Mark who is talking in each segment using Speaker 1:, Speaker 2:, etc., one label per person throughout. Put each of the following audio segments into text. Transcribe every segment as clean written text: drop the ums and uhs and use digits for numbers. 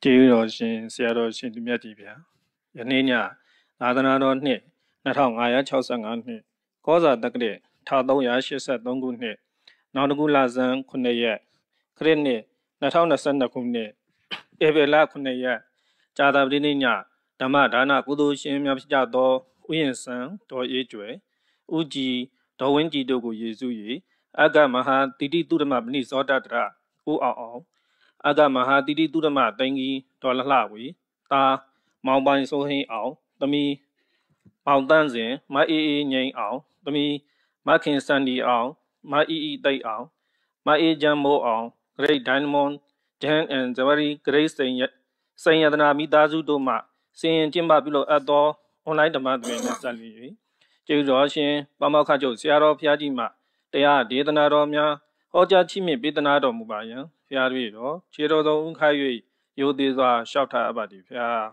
Speaker 1: ကျေးဇူးတော်ရှင်ဆရာတော်ရှင်သူမြတ်ကြီးဗျာယနေ့ညသာသနာတော်နှစ်2565နှစ်ကောဇာတက္ကရာ1383ခုနှစ်နောက်တစ်ခုလဆန်း9ရက်ခရစ်နှစ်2022ခုနှစ်ဧပြီလ9ရက်ကြာသပတေးနေ့ညဓမ္မဒါနကုသိုလ်ရှင်များဖြစ်ကြသောဥယျာဉ်စံတော်အေးကျွယ်ဥကြည်ဒေါ်ဝင်းကြည်တို့ကိုယေစု၍အဂမဟာတိတိတုဓမ္မပဏိစောတတရဦးအောင်အဂမဟာတိတိတုဓမ္မသိင်္ဂီဒေါ်လှဝေတာမောင်ပိုင်စိုးဟင်းအောင်သမီးမောင်တန်းစဉ်မအေးအေးငိမ့်အောင်သမီးမခင်စန္ဒီအောင်မအီအီသိတ်အောင်မအေးချမ်းမိုးအောင် Great Diamond Dan and Zawari Great စိန်ယတနာမိသားစုတို့မှစင်ရင်ကျင့်ပပြုလုပ်အပ်သော online ဓမ္မသဘင်နဲ့ဆက်လျ၍ကျေးဇူးတော်ရှင်ပမောက္ခချုပ်ဆရာတော်ဘုရားကြီးမှတရားဒေသနာတော်များဟောကြားချီးမြှင့်ပေးသနာတော်မူပါယံဖျားတွေ့တော်ခြေတော်ဆုံးခိုင်း၍ရိုသေစွာလျှောက်ထားအပ်ပါသည်ဖျား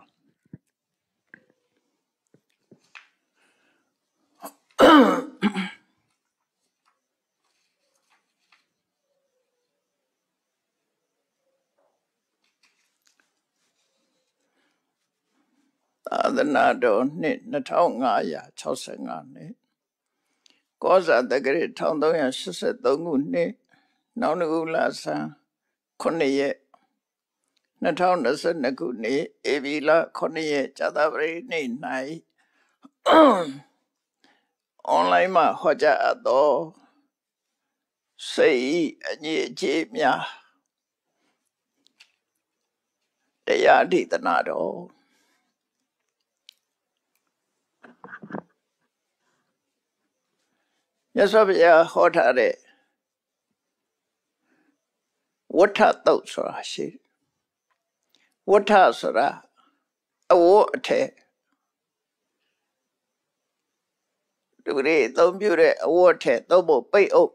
Speaker 2: သာသနာတော်နှစ်2565နှစ်ကောဇာတက္ကရာ1383ခုနှစ်နောက်တစ်ခုလဆန်း9ရက်2022ခုနှစ်ဧပြီလ9ရက်ကြာသပတေးနေ့၌အွန်လိုင်းမှာဟောကြားအပ်သောစိတ်အငြိအကျေးများတရားဒေသနာတော်မြတ်စွာဘုရားဟောထားတဲ့ဝဋ္ဌတုတ်ဆိုတာရှိတယ်ဝဋ္ဌဆိုတာအဝတ်အထည်လူတွေအသုံးပြုတဲ့အဝတ်အထည်သုံးဖို့ပိတ်အုပ်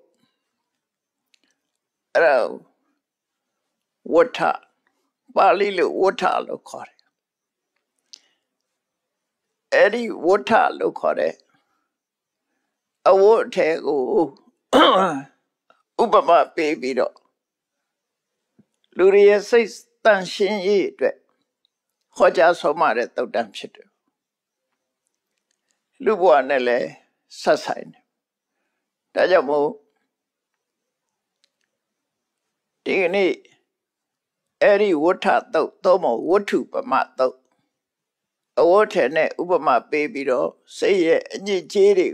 Speaker 2: အဲ့ဒါဝဋ္ဌပါဠိလိုဝဋ္ဌလို့ခေါ်တယ်အဲ့ဒီဝဋ္ဌလို့ခေါ်တဲ့အဝတ်အထည်ကိုဥပမာပေးပြီးတော့လူတွေရဲ့စိတ်တန်ရှင်းရေးအတွက်ဟောကြားဆုံးမတဲ့သုတ်တံဖြစ်တယ်လူဘဝနဲ့လည်းဆက်ဆိုင်တယ်ဒါကြောင့်မို့ဒီကနေ့အဲ့ဒီဝဋ္ဌသုတ်သုံးဖို့ဝဋ္ထုပမသုတ်အဝတ်ထည်နဲ့ဥပမာပေးပြီးတော့စိတ်ရဲ့အညစ်အကြေးတွေ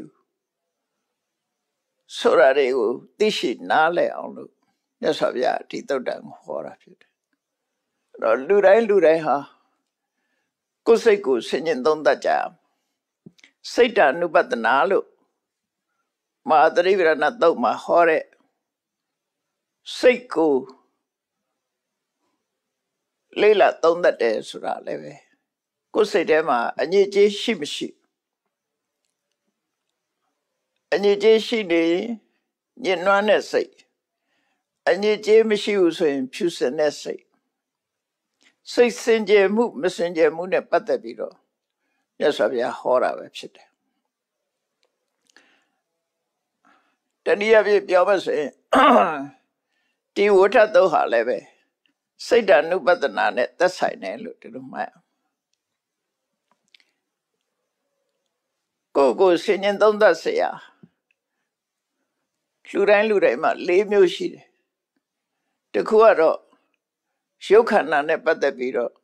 Speaker 2: ဆိုတာတွေကိုသိရှိနားလည်အောင်လို့မြတ်စွာဘုရားဒီသုတ်တံကိုဟောတာဖြစ်တယ်အဲ့တော့လူတိုင်းဟာကိုယ်စိတ်ကိုဆင်ញင်သုံးသပ်ကြအောင်စိတ်တ ानु ပတနာလို့မဟာသရိပရဏသုတ်မှာဟောတဲ့စိတ်ကိုလေးလာသုံးသပ်တယ်ဆိုတာလည်းပဲကိုယ်စိတ်ထဲမှာအညစ်အကြေးရှိမရှိအညစ်အကြေးရှိနေညှဉ်းနှွမ်းတဲ့စိတ်အညစ်အကြေးမရှိဘူးဆိုရင်ဖြူစင်တဲ့စိတ်စင်ကြယ်မှုမစင်ကြယ်မှုနဲ့ပတ်သက်ပြီးတော့မြတ်စွာဘုရားဟောတာပဲဖြစ်တယ်တနည်းအားဖြင့်ပြောမှဆိုရင်ဒီဝဋ္ဌသုတ်ဟာလည်းပဲစိတ်တ ानु ပတနာနဲ့သက်ဆိုင်တယ်လို့ဒီလိုမှတ်ကိုဆင်ញင်သုံးသပ်เสียလူတိုင်းမှာ၄မျိုးရှိတယ်တစ်ခုကတော့ရုပ်ခန္ဓာနဲ့ပတ်သက်ပြီးတော့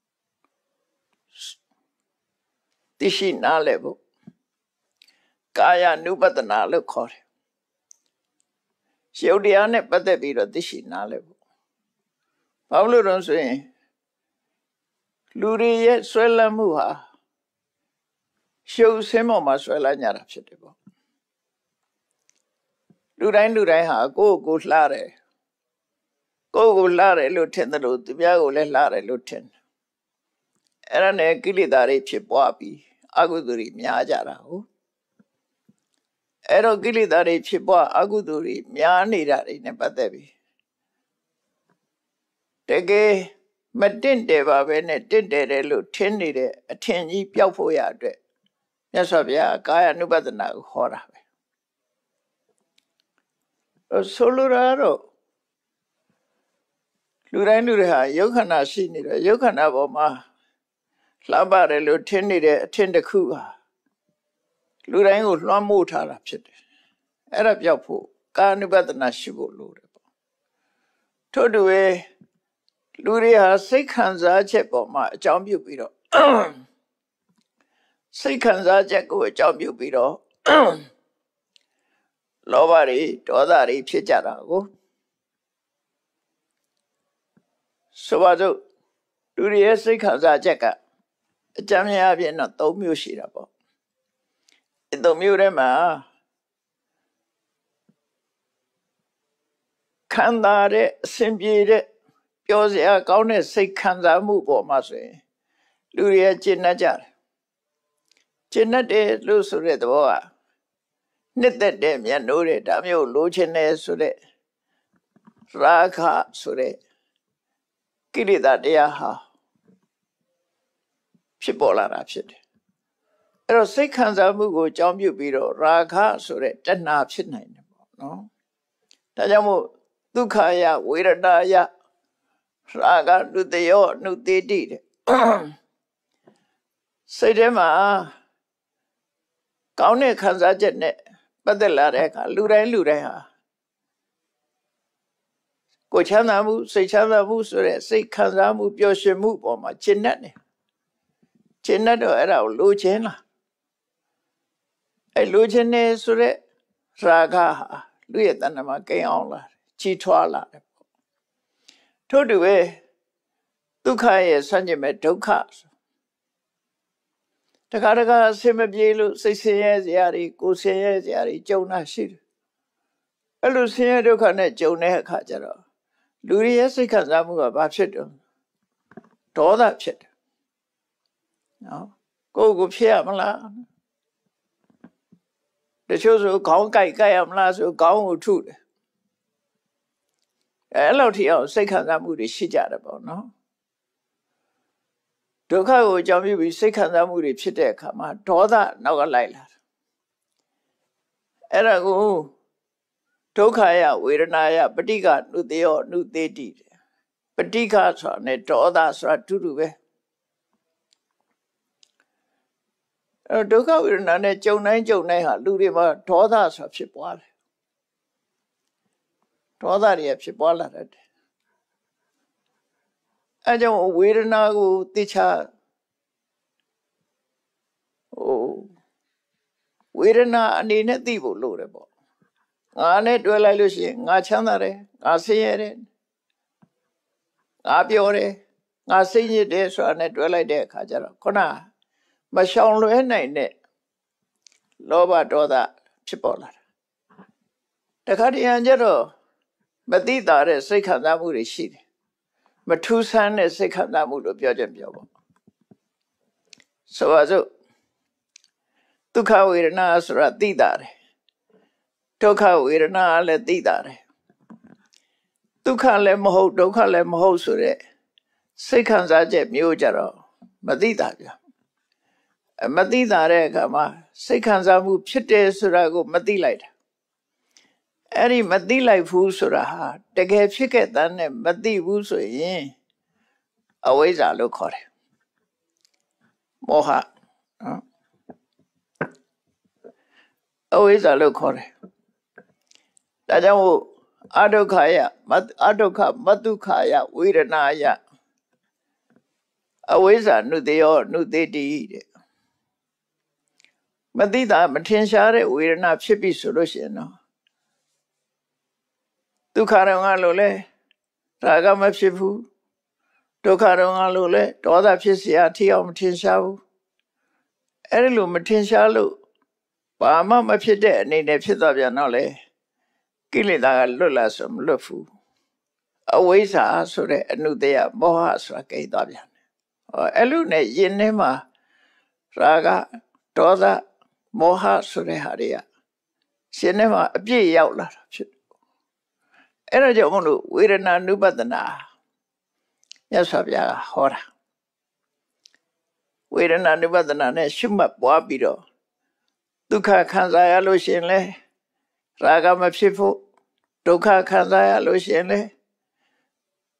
Speaker 2: သိရှိနားလည်ဖို့ကာယ ानु ပတနာလို့ခေါ်တယ်ရုပ်တရားနဲ့ပတ်သက်ပြီးတော့သိရှိနားလည်ဖို့ဘာလို့လဲဆိုရင်လူတွေရဲ့ဆွဲလန်းမှုဟာရှုပ်ဆင်းပေါ်မှာဆွဲလန်းကြတာဖြစ်တယ်ပေါ့လူတိုင်းဟာကိုယ့်ကိုလှတယ်လို့ထင်တယ်လို့သူများကိုလည်းလှတယ်လို့ထင်တယ်အဲ့ဒါနဲ့ကိလေသာတွေဖြစ်ပွားပြီးအကုသိုလ်တွေများကြတာဟုတ်အဲ့တော့ကိလေသာတွေဖြစ်ပွားအကုသိုလ်တွေများနေတာတွေနဲ့ပတ်သက်ပြီးတကယ်မတင့်တယ်ပါပဲနဲ့တင့်တယ်လို့ထင်နေတဲ့အထင်ကြီးပျောက်ဖို့ရအတွက်မြတ်စွာဘုရားကာယ ानु ပတနာကိုဟောတာပဲဆိုလိုတာတော့လူတိုင်းလူတွေဟာယုတ်ခန္ဓာရှိနေတယ်ယုတ်ခန္ဓာပေါ်မှာလှပတယ်လို့ထင်နေတဲ့အထင်တစ်ခုဟာလူတိုင်းကိုလွှမ်းမိုးထားတာဖြစ်တယ်အဲ့ဒါပြောက်ဖို့ကာယ ानु ပဒနာရှိဖို့လိုတယ်ပေါ့ထို့တူပဲလူတွေဟာစိတ်ခံစားချက်ပေါ်မှာအကြောင်းပြုပြီးတော့စိတ်ခံစားချက်ကိုအကြောင်းပြုပြီးတော့လောဘတွေဒေါသတွေဖြစ်ကြတာကိုဆိုပါစို့လူတွေရဲ့စိတ်ခံစားချက်ကအကြမ်းများအပြင်တော့၃မျိုးရှိတာပေါ့ဒီ၃မျိုးထဲမှာခံစားတဲ့အစဉ်ပြေတဲ့ပြောစရာကောင်းတဲ့စိတ်ခံစားမှုပေါ်မှာဆိုရင်လူတွေရဲ့ကျင့်တတ်ကြတယ်ကျင့်တတ်တယ်လို့ဆိုတဲ့သဘောကနှစ်သက်တဲ့မျက်နှိုးတဲ့ဒါမျိုးလိုချင်တယ်ဆိုတဲ့ရာဂဆိုတဲ့ကိလေသာတရားဟာဖြစ်ပေါ်လာတာဖြစ်တယ်အဲ့တော့စိတ်ခံစားမှုကိုအကြောင်းပြုပြီးတော့ရာဂဆိုတဲ့တဏှာဖြစ်နိုင်တယ်ပေါ့နော်ဒါကြောင့်မို့ဒုက္ခယဝေဒနာယရာဂနုတယောနုတေတိတဲ့စိတ်ထဲမှာကောင်းတဲ့ခံစားချက်နဲ့ပတ်သက်လာတဲ့အခါလူတိုင်းဟာကိုချမ်းသာမှုစိတ်ချမ်းသာမှုဆိုတဲ့စိတ်ခံစားမှုပျော်ရွှင်မှုပေါ်မှာကျင့်တတ်တယ်ကျင့်တတ်တော့အဲ့ဒါကိုလိုချင်လားအဲ့လိုချင်နေဆိုတဲ့ရာဂဟာလူရဲ့တဏ္ဍာမှာကိန်းအောင်လာကြီးထွားလာတယ်ပေါ့ထို့တူပဲဒုက္ခရဲ့ဆန့်ကျင်မဲ့ဒုက္ခတခါအဆင်မပြေလို့စိတ်ဆင်းရဲစရာတွေကိုယ်ဆင်းရဲစရာတွေကြုံတာရှိတယ်အဲ့လိုဆင်းရဲဒုက္ခနဲ့ကြုံတဲ့အခါကျတော့လူတွေရဲ့စိတ်ခံစားမှုကဘာဖြစ်တော့ဒေါသဖြစ်တယ်နော်ကိုဖြစ်ရမလားတချို့ဆိုခေါင်းကိုက်ရမလားဆိုခေါင်းကိုထုတယ်အဲ့လိုထိအောင်စိတ်ခံစားမှုတွေရှိကြတယ်ပေါ့နော်ဒုက္ခကိုအကြောင်းပြုပြီးစိတ်ခံစားမှုတွေဖြစ်တဲ့အခါမှာဒေါသနောက်ကလိုက်လာတယ်အဲ့ဒါကိုဒုက္ခယဝေဒနာယပဋိက္ခနုတယောနုတေတိပဋိက္ခဆိုတာနဲ့ဒေါသဆိုတာတူတူပဲအဲ့ဒုက္ခဝေဒနာနဲ့ကြုံတိုင်းဟာလူတွေမှာဒေါသဆိုတာဖြစ်ပွားတယ်ဒေါသတွေဖြစ်ပွားလာတယ်အဲကြောင့်ဝေဒနာကိုသိချဝေဒနာအနေနဲ့သိဖို့လိုတယ်ပေါ့ငါနဲ့တွဲလိုက်လို့ရှိရင်ငါချမ်းသာတယ်ငါဆင်းရဲတယ်ငါပျော်တယ်ငါစိတ်ညစ်တယ်ဆိုတာနဲ့တွဲလိုက်တဲ့အခါကျတော့ခုနမရှောင်လွဲနိုင်တဲ့လောဘဒေါသဖြစ်ပေါ်လာတာတခါတည်းကျတော့မသိတာတဲ့စိတ်ခံစားမှုတွေရှိတယ်မထူးဆန်းတဲ့စိတ်ခံစားမှုလို့ပြောချင်ပြောပေါ့ဆိုပါစို့ဒုက္ခဝေဒနာဆိုတာသိတာတယ်ဒုက္ခဝေဒနာလည်းသိတာတယ်ဒုက္ခလည်းမဟုတ်ဒုက္ခလည်းမဟုတ်ဆိုတဲ့စိတ်ခံစားချက်မျိုးကြတော့မသိတာဗျမသိတာတဲ့အခါမှာစိတ်ခံစားမှုဖြစ်တယ်ဆိုတာကိုမသိလိုက်တာအဲ့ဒီမသိလိုက်ဘူးဆိုတာဟာတကယ်ဖြစ်ခဲ့တဲ့နဲ့မသိဘူးဆိုရင်အဝိဇ္ဇာလို့ခေါ်တယ်မောဟနော်အဝိဇ္ဇာလို့ခေါ်တယ်ဒါကြောင့်အဒုက္ခယအဒုက္ခမတုခယဝေဒနာယအဝိဇ္ဇာနုတယောနုတေတိတဲ့မသိတာမထင်ရှားတဲ့ဝေဒနာဖြစ်ပြီဆိုလို့ရှိရင်တော့ဒုက္ခရောငါလို့လဲရာဂမဖြစ်ဘူးဒုက္ခရောငါလို့လဲဒေါသဖြစ်เสียအထီအောင်မထင်ရှားဘူးအဲ့ဒီလိုမထင်ရှားလို့ဘာမှမဖြစ်တဲ့အနေနဲ့ဖြစ်သွားပြန်တော့လေကိလေသာကလွတ်လာဆိုမလွတ်ဘူးအဝိဇ္ဇာဆိုတဲ့အနုတ္တယမောဟဆိုတာကိန်းသွားပြန်တယ်အဲ့လိုနဲ့ယင်ထဲမှာရာဂဒေါသမောဟဆိုတဲ့ဟာတွေကရှင်ထဲမှာအပြည့်ရောက်လာတာဖြစ်တယ်အဲ့ဒါကြောင့်မလို့ဝေဒနာနုပဒနာမြတ်စွာဘုရားဟောတာဝေဒနာနုပဒနာနဲ့ရှုမှတ်ပွားပြီးတော့ဒုက္ခခံစားရလို့ရှင်လဲရာဂမဖြစ်ဖို့ဒုက္ခခံစားရလို့ရှင်လဲ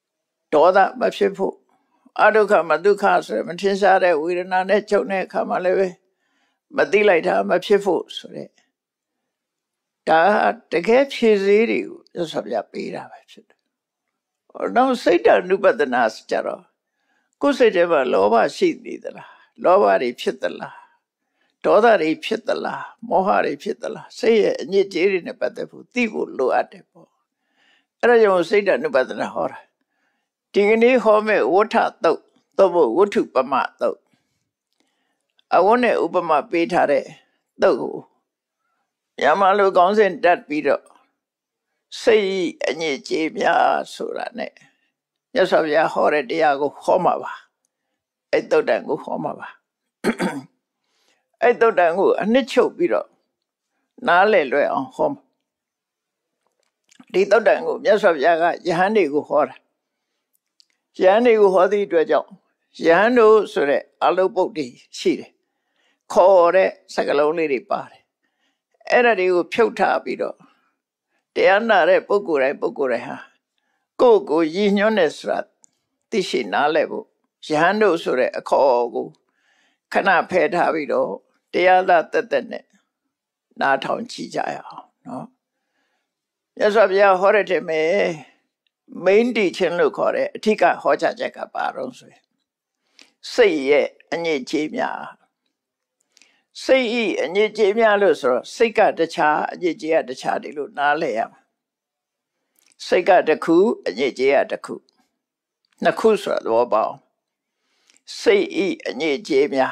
Speaker 2: ဒေါသမဖြစ်ဖို့အဒုက္ခမဒုက္ခဆိုမထင်ရှားတဲ့ဝေဒနာနဲ့ချုပ်တဲ့အခါမှာလည်းပဲမသိလိုက်တာမဖြစ်ဖို့ဆိုတဲ့ဒါတကယ်ဖြည့်စည်းတွေကိုရသော်ပြပေးတာပဲဖြစ်တယ်။နောက်စိတ်တ ानु ပဒနာကြတော့ကိုယ်စိတ်ထဲမှာလောဘရှိနေသလားလောဘတွေဖြစ်သလားဒေါသတွေဖြစ်သလားမောဟတွေဖြစ်သလားစိတ်ရဲ့အညစ်အကြေးတွေနဲ့ပတ်သက်ဖို့သိဖို့လိုအပ်တယ်ပေါ့။အဲ့ဒါကြောင့်စိတ်တ ानु ပဒနာဟောတာဒီကနေ့ဟောမဲ့ဝဋ္ထတုတ်သို့မဟုတ်ဝဋ္ထုပမတုတ်အဝတ်နဲ့ဥပမာပေးထားတဲ့တုတ်ကိုမြန်မာလိုကောင်းစဉ်တက်ပြီးတော့စိတ်အညစ်အကြေးများဆိုတာနဲ့မြတ်စွာဘုရားဟောတဲ့တရားကိုဟောမှာပါအဲ့တုတ်တန်ကိုဟောမှာပါအဲ့တုတ်တန်ကိုအနှစ်ချုပ်ပြီးတော့နားလည်လွယ်အောင်ဟောမှာဒီတုတ်တန်ကိုမြတ်စွာဘုရားကယဟန်တွေကိုဟောတာယဟန်တွေကိုဟောသည့်အတွက်ကြောင့်ယဟန်တို့ဆိုတဲ့အလုတ်ပုတ်တွေရှိတယ်ခေါ်တဲ့စကားလုံးလေးတွေပါတယ်အဲ့ဒါတွေကိုဖြုတ်ထားပြီးတော့တရားနာတဲ့ပုဂ္ဂိုလ်တိုင်းဟာကိုယ့်ကိုရည်ညွှန်းတဲ့ဆိုတာသိရှိနားလည်ဖို့ယဟန်တို့ဆိုတဲ့အခေါ်ကိုခဏဖယ်ထားပြီးတော့တရားသာတက်နဲ့နားထောင်ကြည့်ကြရအောင်နော်မြတ်စွာဘုရားဟောတဲ့ထဲမှာmain teaching လို့ခေါ်တဲ့အထူးဟောကြားချက်ကပါတော့ဆိုရင်စိတ်ရဲ့အညစ်အကြေးများစိတ်ဤအညစ်အကြေးများလို့ဆိုတော့စိတ်ကတခြားအညစ်အကြေးကတခြားတယ်လို့နားလည်ရမှာစိတ်ကတစ်ခုအညစ်အကြေးကတစ်ခုနှစ်ခုဆိုတော့ဘောပေါင်းစိတ်ဤအညစ်အကြေးများ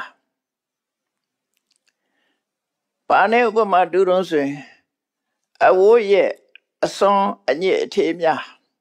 Speaker 2: ဘာနဲ့ဥပမာတူတော့ဆိုရင်အဝိုးရဲ့အစွန်းအညစ်အကြေးများ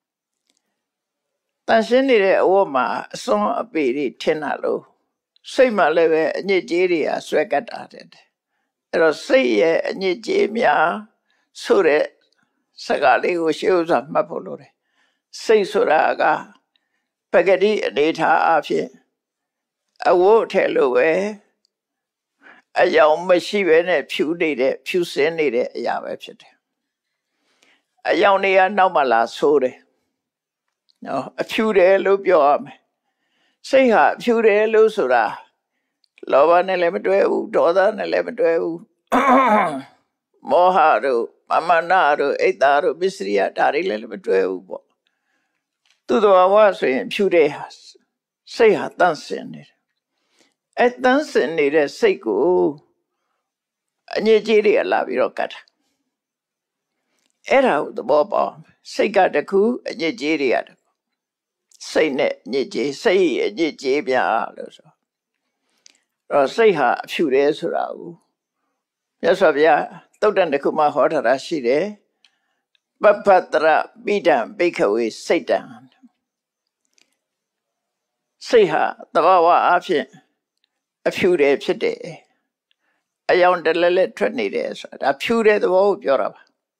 Speaker 2: တန်ရှင်းနေတဲ့အဝတ်မှာအစွန်းအပေတွေထင်တာလို့စိတ်မှလည်းပဲအညစ်အကြေးတွေဆွဲကတ်တာတဲ့အဲ့တော့စိတ်ရဲ့အညစ်အကြေးများဆိုတဲ့စကားလေးကိုရှေးဥစွာမှတ်ဖို့လိုတယ်စိတ်ဆိုတာကပဂတိအနေထားအဖြစ်အဝတ်ထဲလို့ပဲအယောင်မရှိပဲနဲ့ဖြူစင်းနေတဲ့အရာပဲဖြစ်တယ်အယောင်တွေကနောက်မှလာဆိုးတယ်နော်အဖြူတယ်လို့ပြောရမယ်စိတ်ဟာအဖြူတယ်လို့ဆိုတာလောဘနဲ့လည်းမတွဲဘူးဒေါသနဲ့လည်းမတွဲဘူးမောဟတို့မာနတို့အိတ်သားတို့ပစ္စရိယဒါတွေလည်းမတွဲဘူးပေါ့သူတော်ဘာဆိုရင်ဖြူတယ်ဟာစိတ်ဟာတန့်စင်နေတယ်အဲတန့်စင်နေတဲ့စိတ်ကိုအညစ်အကြေးတွေလာပြီးတော့ကတ်တာအဲ့ဒါကိုသဘောပေါက်စိတ်ကတခုအညစ်အကြေးတွေကစိတ်နဲ့ညစ်ကြေးစိတ်အညစ်ကြေးပြလို့ဆိုတော့စိတ်ဟာအဖြူတယ်ဆိုတာကိုမြတ်စွာဘုရားသုတ်တန်တစ်ခုမှဟောထားတာရှိတယ်ပပ္ပတရပိဒံဘိက္ခဝေစိတ်တံစိတ်ဟာသဘာဝအဖြစ်အဖြူတယ်ဖြစ်တယ်အယောင်တလဲလဲထွက်နေတယ်ဆိုတာဒါဖြူတဲ့သဘောကိုပြောတာပါ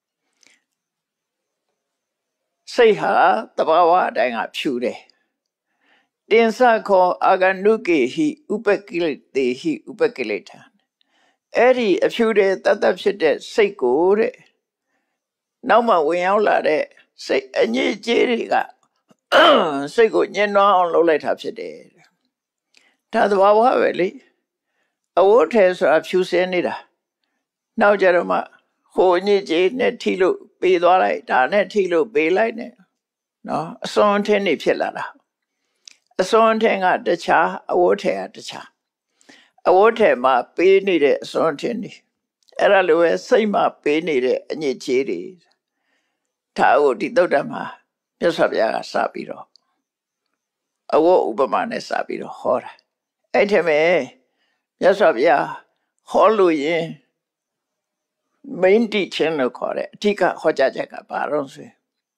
Speaker 2: စိတ်ဟာသဘာဝအတိုင်းကဖြူတယ်တင်စခောအာဂနုကေဟိဥပကိလေတေဟိဥပကိလေထာအဲ့ဒီအဖြူတဲ့တတ်ဖြစ်တဲ့စိတ်ကိုတဲ့နောက်မှဝင်ရောက်လာတဲ့စိတ်အညစ်အကြေးတွေကစိတ်ကိုညှဉ်းနှွမ်းအောင်လုပ်လိုက်တာဖြစ်တယ်ဒါသဘာဝပဲလေအဝတ်ထဲဆိုတာဖြူစင်းနေတာနောက်ကြတော့မှဟိုအညစ်အကြေးနဲ့ထိလို့ပေးသွားလိုက်ဒါနဲ့ထိလို့ပေးလိုက်နဲ့နော်အစွန်းထင်းနေဖြစ်လာတာအစွန်းထင်းကတခြားအဝတ်ထဲကတခြားအဝတ်ထဲမှာပေးနေတဲ့အစွန်းထင်းနေအဲ့ဒါလိုပဲစိတ်မှာပေးနေတဲ့အညစ်အကြေးတွေဒါကိုဒီသုတ်တံမှာမြတ်စွာဘုရားကစပြီးတော့အဝတ်ဥပမာနဲ့စပြီးတော့ဟောတာအဲ့ထဲမှာမြတ်စွာဘုရားဟောလို့ရင်main teaching လို့ခေါ်တဲ့အဓိကဟောကြားချက်ကဘာလို့ဆို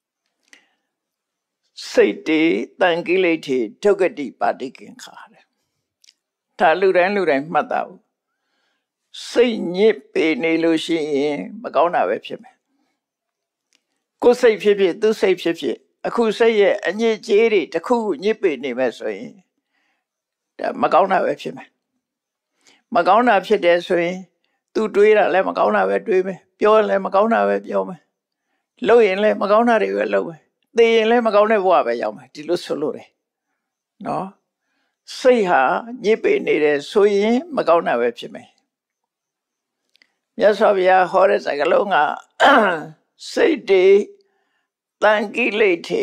Speaker 2: စိတ်တေတန်ကိလေထေဒုက္ခတိပါတိကင်္ခာတဲ့ဒါလူတိုင်းမှတ်တာဘူးစိတ်ညစ်ပေနေလို့ရှိရင်မကောင်းတာပဲဖြစ်မယ်ကိုယ်စိတ်ဖြစ်ဖြစ်သူစိတ်ဖြစ်ဖြစ်အခုစိတ်ရဲ့အညစ်အကြေးတွေတစ်ခုညစ်ပေနေမဲ့ဆိုရင်ဒါမကောင်းတာပဲဖြစ်မယ်မကောင်းတာဖြစ်တယ်ဆိုရင်သူတွေးတာလည်းမကောင်းတာပဲတွေးမယ်ပြောရင်လည်းမကောင်းတာပဲပြောမယ်လုပ်ရင်လည်းမကောင်းတာတွေပဲလုပ်မယ်သေရင်လည်းမကောင်းတဲ့ဘဝပဲရောက်မယ်ဒီလိုဆိုလို့တယ်နော်စိတ်ဟာညစ်ပေနေတယ်ဆိုရင်မကောင်းတာပဲဖြစ်မယ်မြတ်စွာဘုရားဟောတဲ့စကားလုံးကစိတ်တွေတန်ကိလေထေ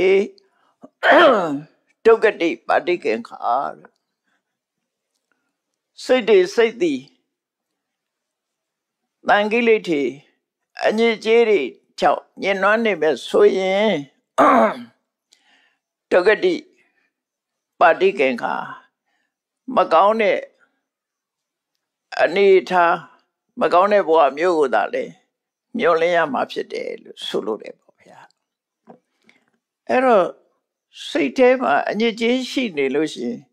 Speaker 2: ဒုက္ခတိပါတိကံခါစိတ်တွေစိတ်သည်တန်ကိလေထေအညစ်အကြေးတွေကြောင့်ညှဉ်းနှွမ်းနေမယ်ဆိုရင်ဒုက္ခတိပါတိကံခါမကောင်းတဲ့အနေထားမကောင်းတဲ့ဘဝမျိုးကိုသာလေမျောလင်းရမှာဖြစ်တယ်လို့ဆိုလို့တယ်ပေါ့ဗျာအဲ့တော့စိတ်ထဲမှာအညစ်အကြေးရှိနေလို့ရှိရင်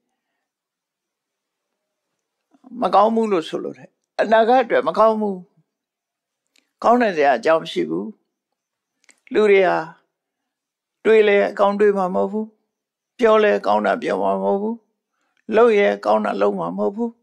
Speaker 2: မကောင်းဘူးလို့ဆိုလို့တယ်အနာဂတ်အတွက်မကောင်းဘူးကောင်းတဲ့စရာအကြောင်းမရှိဘူးလူတွေဟာတွေးလဲအကောင်းတွေးမှာမဟုတ်ဘူးပြောလဲကောင်းတာပြောမှာမဟုတ်ဘူးလုပ်ရဲကောင်းတာလုပ်မှာမဟုတ်ဘူး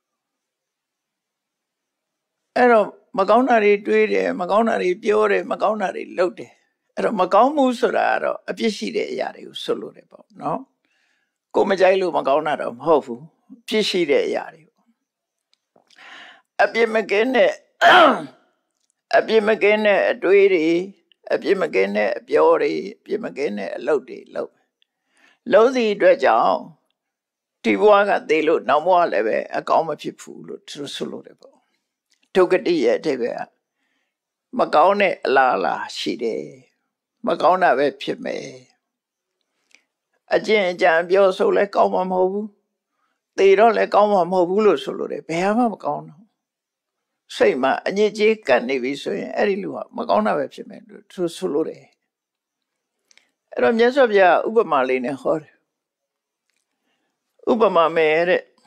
Speaker 2: အဲ့တော့မကောင်းတာတွေတွေးတယ်မကောင်းတာတွေပြောတယ်မကောင်းတာတွေလုပ်တယ်အဲ့တော့မကောင်းမှုဆိုတာကတော့အပြစ်ရှိတဲ့အရာတွေကိုဆိုလို့တယ်ပေါ့နော်ကိုမကြိုက်လို့မကောင်းတာတော့မဟုတ်ဘူးပြစ်ရှိတဲ့အရာတွေပေါ့အပြစ်မကင်းတဲ့အပြစ်မကင်းတဲ့အတွေးတွေအပြစ်မကင်းတဲ့အပြောတွေအပြစ်မကင်းတဲ့အလုပ်တွေလုပ်စီအတွက်ကြောင့်ဒီဘဝကသေလို့နောက်ဘဝလည်းပဲအကောင်းမဖြစ်ဘူးလို့ဆိုလို့တယ်ပေါ့ဒုက္ခတိရဲ့အဓိပ္ပာယ်မကောင်းတဲ့အလားအလာရှိတယ်မကောင်းတာပဲဖြစ်မယ်အကျင့်အကြံပြောဆိုလဲကောင်းမှာမဟုတ်ဘူးသေတော့လဲကောင်းမှာမဟုတ်ဘူးလို့ဆိုလို့တယ်ဘယ်မှမကောင်းတော့စိတ်မှာအညစ်အကြေးကပ်နေပြီဆိုရင်အဲ့ဒီလူဟာမကောင်းတာပဲဖြစ်မယ်လို့ဆိုလို့တယ်အဲ့တော့မြတ်စွာဘုရားဥပမာလေးနဲ့ဟောတယ်ဥပမာမဲ့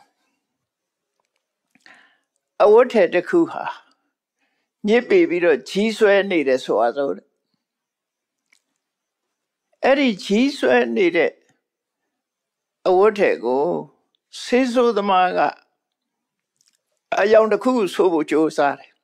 Speaker 2: တဲ့အဝတ်ထည်တစ်ခုဟာညစ်ပေပြီးတော့ကြီးဆွဲနေတယ်ဆိုအားဆိုအဲ့ဒီကြီးဆွဲနေတဲ့အဝတ်ထည်ကိုဆေးဆိုးသမားကအယောင်တစ်ခုဆိုဖို့ကြိုးစားတယ်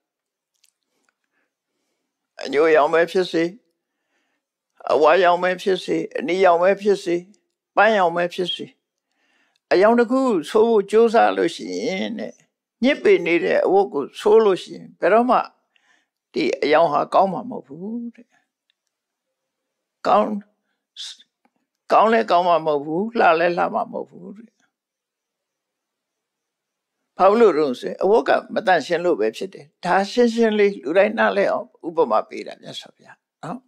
Speaker 2: အညိုရောင်ပဲဖြစ်စေအဝါရောင်ပဲဖြစ်စေအနီရောင်ပဲဖြစ်စေပန်းရောင်ပဲဖြစ်စေအယောင်တစ်ခုဆိုဖို့ကြိုးစားလို့ရှိရင်တဲ့ညစ်ပေနေတဲ့အဝတ်ကိုဆိုးလို့ရှိရင်ဘယ်တော့မှဒီအယောင်ဟာကောင်းမှာမဟုတ်ဘူးတဲ့ကောင်းလဲကောင်းမှာမဟုတ်ဘူးလှလဲလှမှာမဟုတ်ဘူးတဲ့ဘာလို့လို့ဆိုအဝတ်ကမတန့်ရှင်းလို့ပဲဖြစ်တယ်ဒါရှင်းရှင်းလေးလူတိုင်းနားလဲအောင်ဥပမာပေးတာမြတ်စွာဘုရားနော်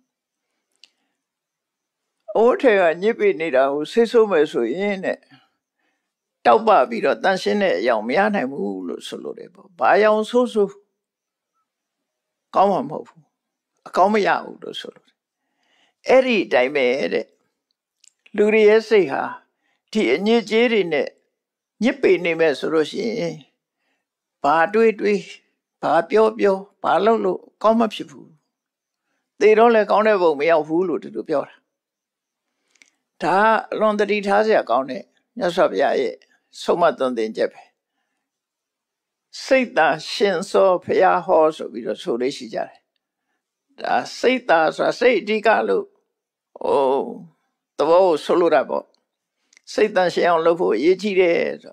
Speaker 2: အဝတ်ထဲကညစ်ပေနေတာကိုဆေးဆိုးမယ်ဆိုရင်တဲ့တောက်ပပြီးတော့တန့်ရှင်းတဲ့အယောင်မရနိုင်ဘူးလို့ဆိုလို့တယ်ပေါ့ဘာယောင်ဆိုးကောင်းမှာမဟုတ်ဘူးအကောင်းမရဘူးလို့ဆိုလို့အဲ့ဒီအတိုင်းပဲတဲ့လူတွေရဲ့စိတ်ဟာဒီအညစ်အကြေးတွေနဲ့ညစ်ပေနေမဲ့ဆိုလို့ရှိရင်ဘာတွေးဘာပြောဘာလုပ်လို့ကောင်းမဖြစ်ဘူးသေတော့လည်းကောင်းတဲ့ဘုံမရောက်ဘူးလို့သူတို့ပြောတာဒါအလွန်တတိထားစရာကောင်းတဲ့မြတ်စွာဘုရားရဲ့ဆုံးမသွန်သင်ချက်ပဲစိတ်သာရှင်စောဘုရားဟောဆိုပြီးတော့ဆိုလေးရှိကြတယ်ဒါစိတ်သာဆိုတာစိတ်အဓိကလို့သဘောကိုဆိုလိုတာပေါ့စိတ်သာရှင်အောင်လုပ်ဖို့အရေးကြီးတယ်ဆို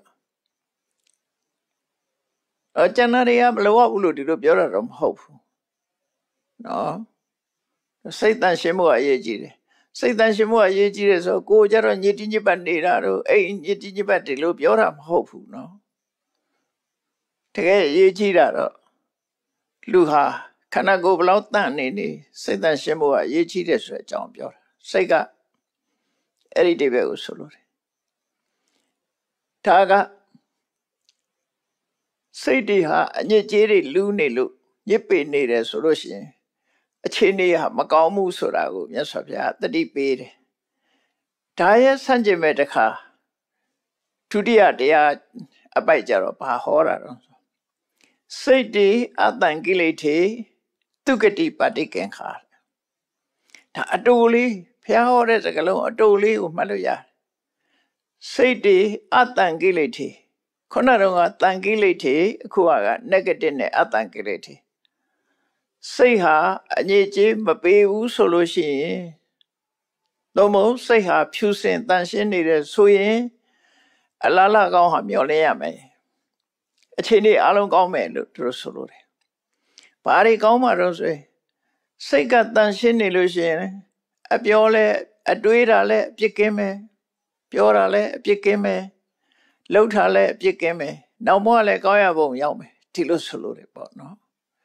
Speaker 2: ကျန်တာတွေကမလိုအပ်ဘူးလို့ဒီလိုပြောတာတော့မဟုတ်ဘူးနော်စိတ်သာရှင်ဖို့အရေးကြီးတယ်စိတ်တန်ရှင်မှုအရေးကြီးတယ်ဆိုကိုကြတော့ညစ်တိညစ်ပတ်နေတာတော့အဲ့ညစ်တိညစ်ပတ်တယ်လို့ပြောတာမဟုတ်ဘူးနော်တကယ်အရေးကြီးတာတော့လူဟာခန္ဓာကိုယ်ဘလောက်တန့်နေစိတ်တန်ရှင်မှုကအရေးကြီးတယ်ဆိုတဲ့အကြောင်းပြောတာစိတ်ကအဲ့ဒီတိဘက်ကိုဆိုလို့တယ်ဒါကစိတ်တွေဟာအညစ်အကြေးတွေလူးနေလို့ညစ်ပေနေတယ်ဆိုလို့ရှိရင်အခြေအနေဟာမကောင်းမှုဆိုတာကိုမြတ်စွာဘုရားသတိပေးတယ်။ဒါရဲ့ဆန့်ကျင်မဲ့တစ်ခါဒုတိယတရားအပိုက်ကြတော့ဘာဟောတာတော့စိတ်တိအတန်ကိလေထေသူကတိပတိကံခါဒါအတူလေးဘုရားဟောတဲ့စကားလုံးအတူလေးကိုမှတ်လို့ရတယ်။စိတ်တိအတန်ကိလေထေခုနကတော့တန်ကိလေထေအခုက negative နဲ့အတန်ကိလေထေစိတ်ဟာအငြိကြေးမပေးဘူးဆိုလို့ရှိရင်သို့မဟုတ်စိတ်ဟာဖြူစင်တန်ရှင်းနေတယ်ဆိုရင်အလားလားကောင်းဟာမျှော်လင့်ရမယ်အခြေအနေအလုံးကောင်းမယ်လို့သူတို့ဆိုလို့တယ်ဘာတွေကောင်းမှတော့ဆိုရင်စိတ်ကတန်ရှင်းနေလို့ရှိရင်အပြောလဲအတွေးတာလဲအပြစ်ကင်းမယ်ပြောတာလဲအပြစ်ကင်းမယ်လှုပ်တာလဲအပြစ်ကင်းမယ်နောက်မှလည်းကောင်းရပုံရောက်မယ်ဒီလိုဆိုလို့တယ်ပေါ့နော်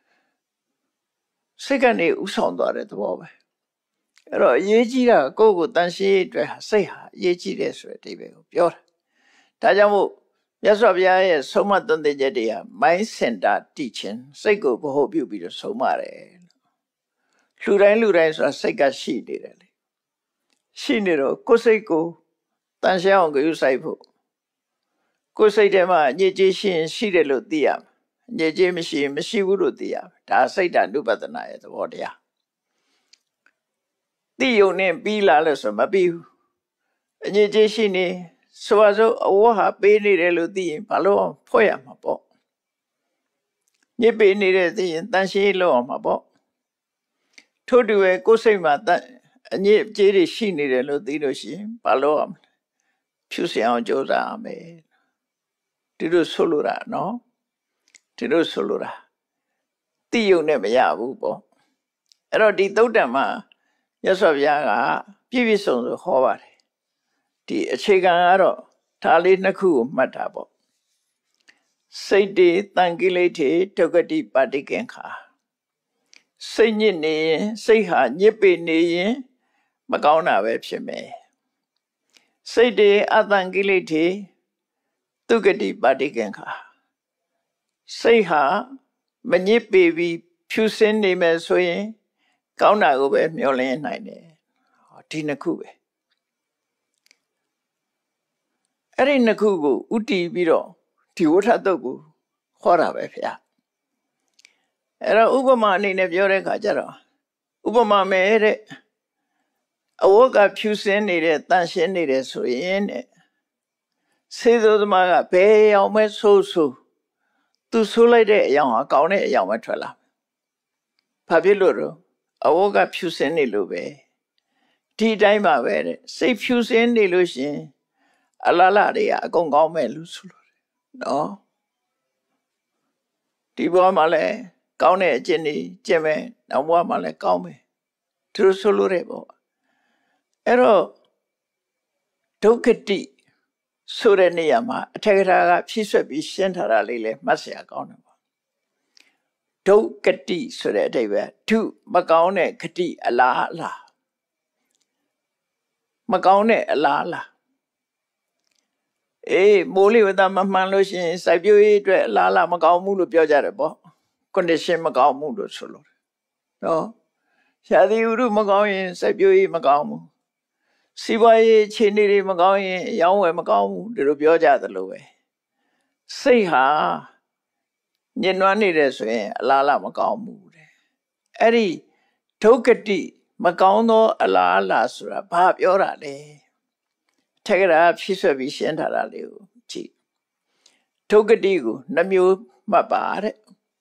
Speaker 2: စိတ်ကနေဥဆောင်သွားတဲ့သဘောပဲအဲ့တော့အရေးကြီးတာကိုယ့်ကိုတန်ရှင်းအတွက်စိတ်ဟာအရေးကြီးတယ်ဆိုတဲ့အဓိပ္ပာယ်ကိုပြောတာဒါကြောင့်မို့မြတ်စွာဘုရားရဲ့ဆုံးမသွန်သင်ချက်တွေက mind center teaching စိတ်ကိုဗဟိုပြုပြီးတော့ဆုံးမတယ်လူတိုင်းဆိုတာစိတ်ကရှိနေတယ်လေရှိနေတော့ကိုယ်စိတ်ကိုတန်ရှင်းအောင်ကြိုးစိုက်ဖို့ကိုယ်စိတ်ထဲမှာညစ်ကြေးရှိတယ်လို့သိရမယ်ညစ်ကြေးမရှိဘူးလို့သိရမယ်ဒါစိတ်ဓာတ်နုပဒနာရဲ့သဘောတရားသိယုံနဲ့ပြီးလာလို့ဆိုမပြီးဘူးအညစ်ကြေးရှိနေဆိုပါစို့အဝတ်ဟာပေးနေတယ်လို့သိရင်ဘာလို့ဖွဲ့ရမှာပေါ့ညစ်ပေးနေတဲ့သိရင်တန်ရှင်းလို့အောင်မှာပေါ့ထို့တူပဲကိုယ်စိတ်မှာအညစ်ကြေးတွေရှိနေတယ်လို့သိလို့ရှိရင်ဘာလို့အောင်ဖြူစင်အောင်ကြိုးစားရမယ်ဒီလိုဆိုလိုတာနော်ဒီလိုဆိုလိုတာသိယုံနဲ့မရဘူးပေါ့အဲ့တော့ဒီသုတ်တံမှာမြတ်စွာဘုရားကပြည့်ပြည့်စုံစုံဟောပါတယ်ဒီအခြေခံကတော့ဒါလေးနှစ်ခုကိုမှတ်တာပေါ့စိတ်တေတန်ကိလေထေဒုက္ခတိပါတိကင်္ခာစိတ်ညစ်နေရင်စိတ်ဟာညစ်ပေနေရင်မကောင်းတာပဲဖြစ်မယ်စိတ်တေအတန်ကိလေထေဒုက္ခတိပါတိကင်္ခာစိတ်ဟာမညစ်ပေပြီးဖြူစင်းနေမယ်ဆိုရင်ကောင်းတာကိုပဲမျှော်လင့်နိုင်တယ်ဒီနှစ်ခုပဲအဲ့ဒီနှစ်ခုကိုဥတည်ပြီးတော့ဒီဝဋ္ဌတုတ်ကိုဟောတာပဲဖေ။အဲ့တော့ဥပမာအနေနဲ့ပြောတဲ့အခါကျတော့ဥပမာမဲ့တဲ့အဝတ်ကဖြူစင်းနေတဲ့တန်ရှင်းနေတယ်ဆိုရင်တဲ့စေသောသမားကဘယ်အောင်မဲ့ဆိုးသူဆိုးလိုက်တဲ့အယောင်ဟာကောင်းတဲ့အယောင်ပဲထွက်လာ။ဘာဖြစ်လို့တော့အဝတ်ကဖြူစင်းနေလို့ပဲဒီတိုင်းပါပဲတဲ့စိတ်ဖြူစင်းနေလို့ရှင်အလားလားတွေကအကုန်ကောင်းမဲ့လို့ဆိုလို့နော်ဒီဘဝမှာလည်းကောင်းတဲ့အကျင့်တွေကျင့်မယ်နောက်ဘဝမှာလည်းကောင်းမယ်သူဆိုလို့ရတယ်ပေါ့အဲ့တော့ဒုက္ခတိဆိုတဲ့နေရာမှာအထက်ကထာကဖြည့်ဆွက်ပြီးရှင်းထားတာလေးလည်းမှတ်စရာကောင်းတယ်ပေါ့ဒုက္ခတိဆိုတဲ့အဓိပ္ပာယ်ဒုမကောင်းတဲ့ခတိအလားမကောင်းတဲ့အလားမိုးလေဝသမမှန်လို့ရှိရင်စိုက်ပျိုးရေးအတွက်အလားမကောင်းဘူးလို့ပြောကြတယ်ပေါ့ condition မကောင်းဘူးလို့ဆိုလို့နော်ရှားသီဥရုမကောင်းရင်စိုက်ပျိုးရေးမကောင်းဘူးစီးပွားရေးအခြေအနေတွေမကောင်းရင်အယောင်းဝယ်မကောင်းဘူးဒီလိုပြောကြသလိုပဲစိတ်ဟာညှဉ်းနှွမ်းနေတယ်ဆိုရင်အလားမကောင်းဘူးတဲ့အဲ့ဒီဒုက္ခတိမကောင်းသောအလားဆိုတာဘာပြောတာလဲထက်ကရာဖြည့်ဆွက်ပြီးရှင်းထားတာလေးကိုကြည့်ဒုက္ခတိကိုနှမျိုးမှတ်ပါတဲ့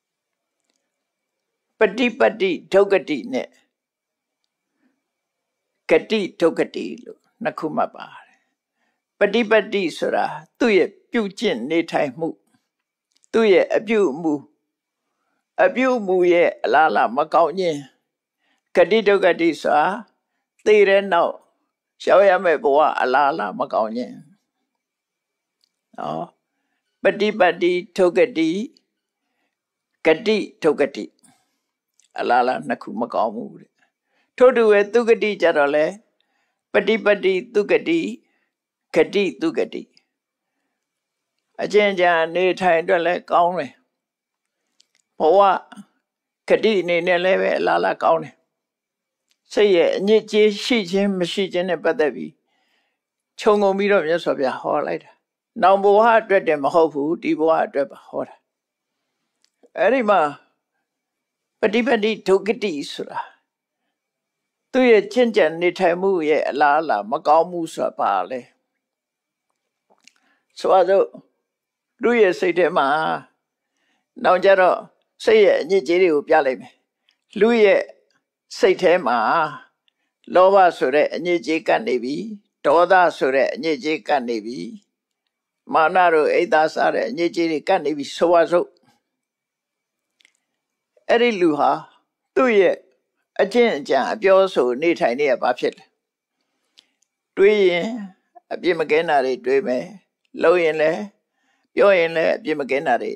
Speaker 2: ပฏิပတ်တိဒုက္ခတိနဲ့ဂတိဒုက္ခတိလို့နှစ်ခုမှတ်ပါတယ်ပฏิပတ်တိဆိုတာသူ့ရဲ့ပြုကျင့်နေထိုင်မှုသူ့ရဲ့အပြုအမူရဲ့အလားမကောင်းခြင်းဂတိဒုက္ခတိဆိုတာသိတဲ့နောက်ရှောက်ရမယ့်ဘဝအလားမကောင်းခြင်းနော်ပฏิပတ်တိဒုက္ခတိဂတိဒုက္ခတိအလားနှစ်ခုမကောင်းဘူးတဲ့ထို့တူပဲသူဂတိကြတော့လေပฏิပတ်တိသူဂတိဂတိသူဂတိအကျဉ်းချနေထိုင်အတွက်လည်းကောင်းတယ်ဘဝဂတိအနေနဲ့လည်းပဲအလားကောင်းတယ်စိတ်ရဲ့အညစ်အကြေးရှိခြင်းမရှိခြင်းနဲ့ပတ်သက်ပြီးခြုံငုံပြီးတော့မြတ်စွာဘုရားဟောလိုက်တာနောင်ဘဝအတွက်တည်းမဟုတ်ဘူးဒီဘဝအတွက်ပါဟောတာအဲ့ဒီမှာပฏิပတ်တိဒုက္ခတိဆိုတာသူ့ရဲ့ကျင့်ကြံနေထိုင်မှုရဲ့အလားမကောင်းမှုဆိုတာပါလေဆိုတော့လူရဲ့စိတ်ထဲမှာနောက်ကြတော့စိတ်ရဲ့အညစ်အကြေးတွေကိုပြလိုက်မယ်လူရဲ့စိတ်ထဲမှာလောဘဆိုတဲ့အညစ်အကြေးကပ်နေပြီဒေါသဆိုတဲ့အညစ်အကြေးကပ်နေပြီမာနတို့အိတ်သားစားတဲ့အညစ်အကြေးတွေကပ်နေပြီဆိုပါစို့အဲ့ဒီလူဟာသူ့ရဲ့အကျင့်အကြံအပြောဆိုနေထိုင်နေရဘာဖြစ်လဲတွေးရင်အပြစ်မကင်းတာတွေတွေးမယ်လုပ်ရင်လည်းပြောရင်လည်းအပြစ်မကင်းတာတွေ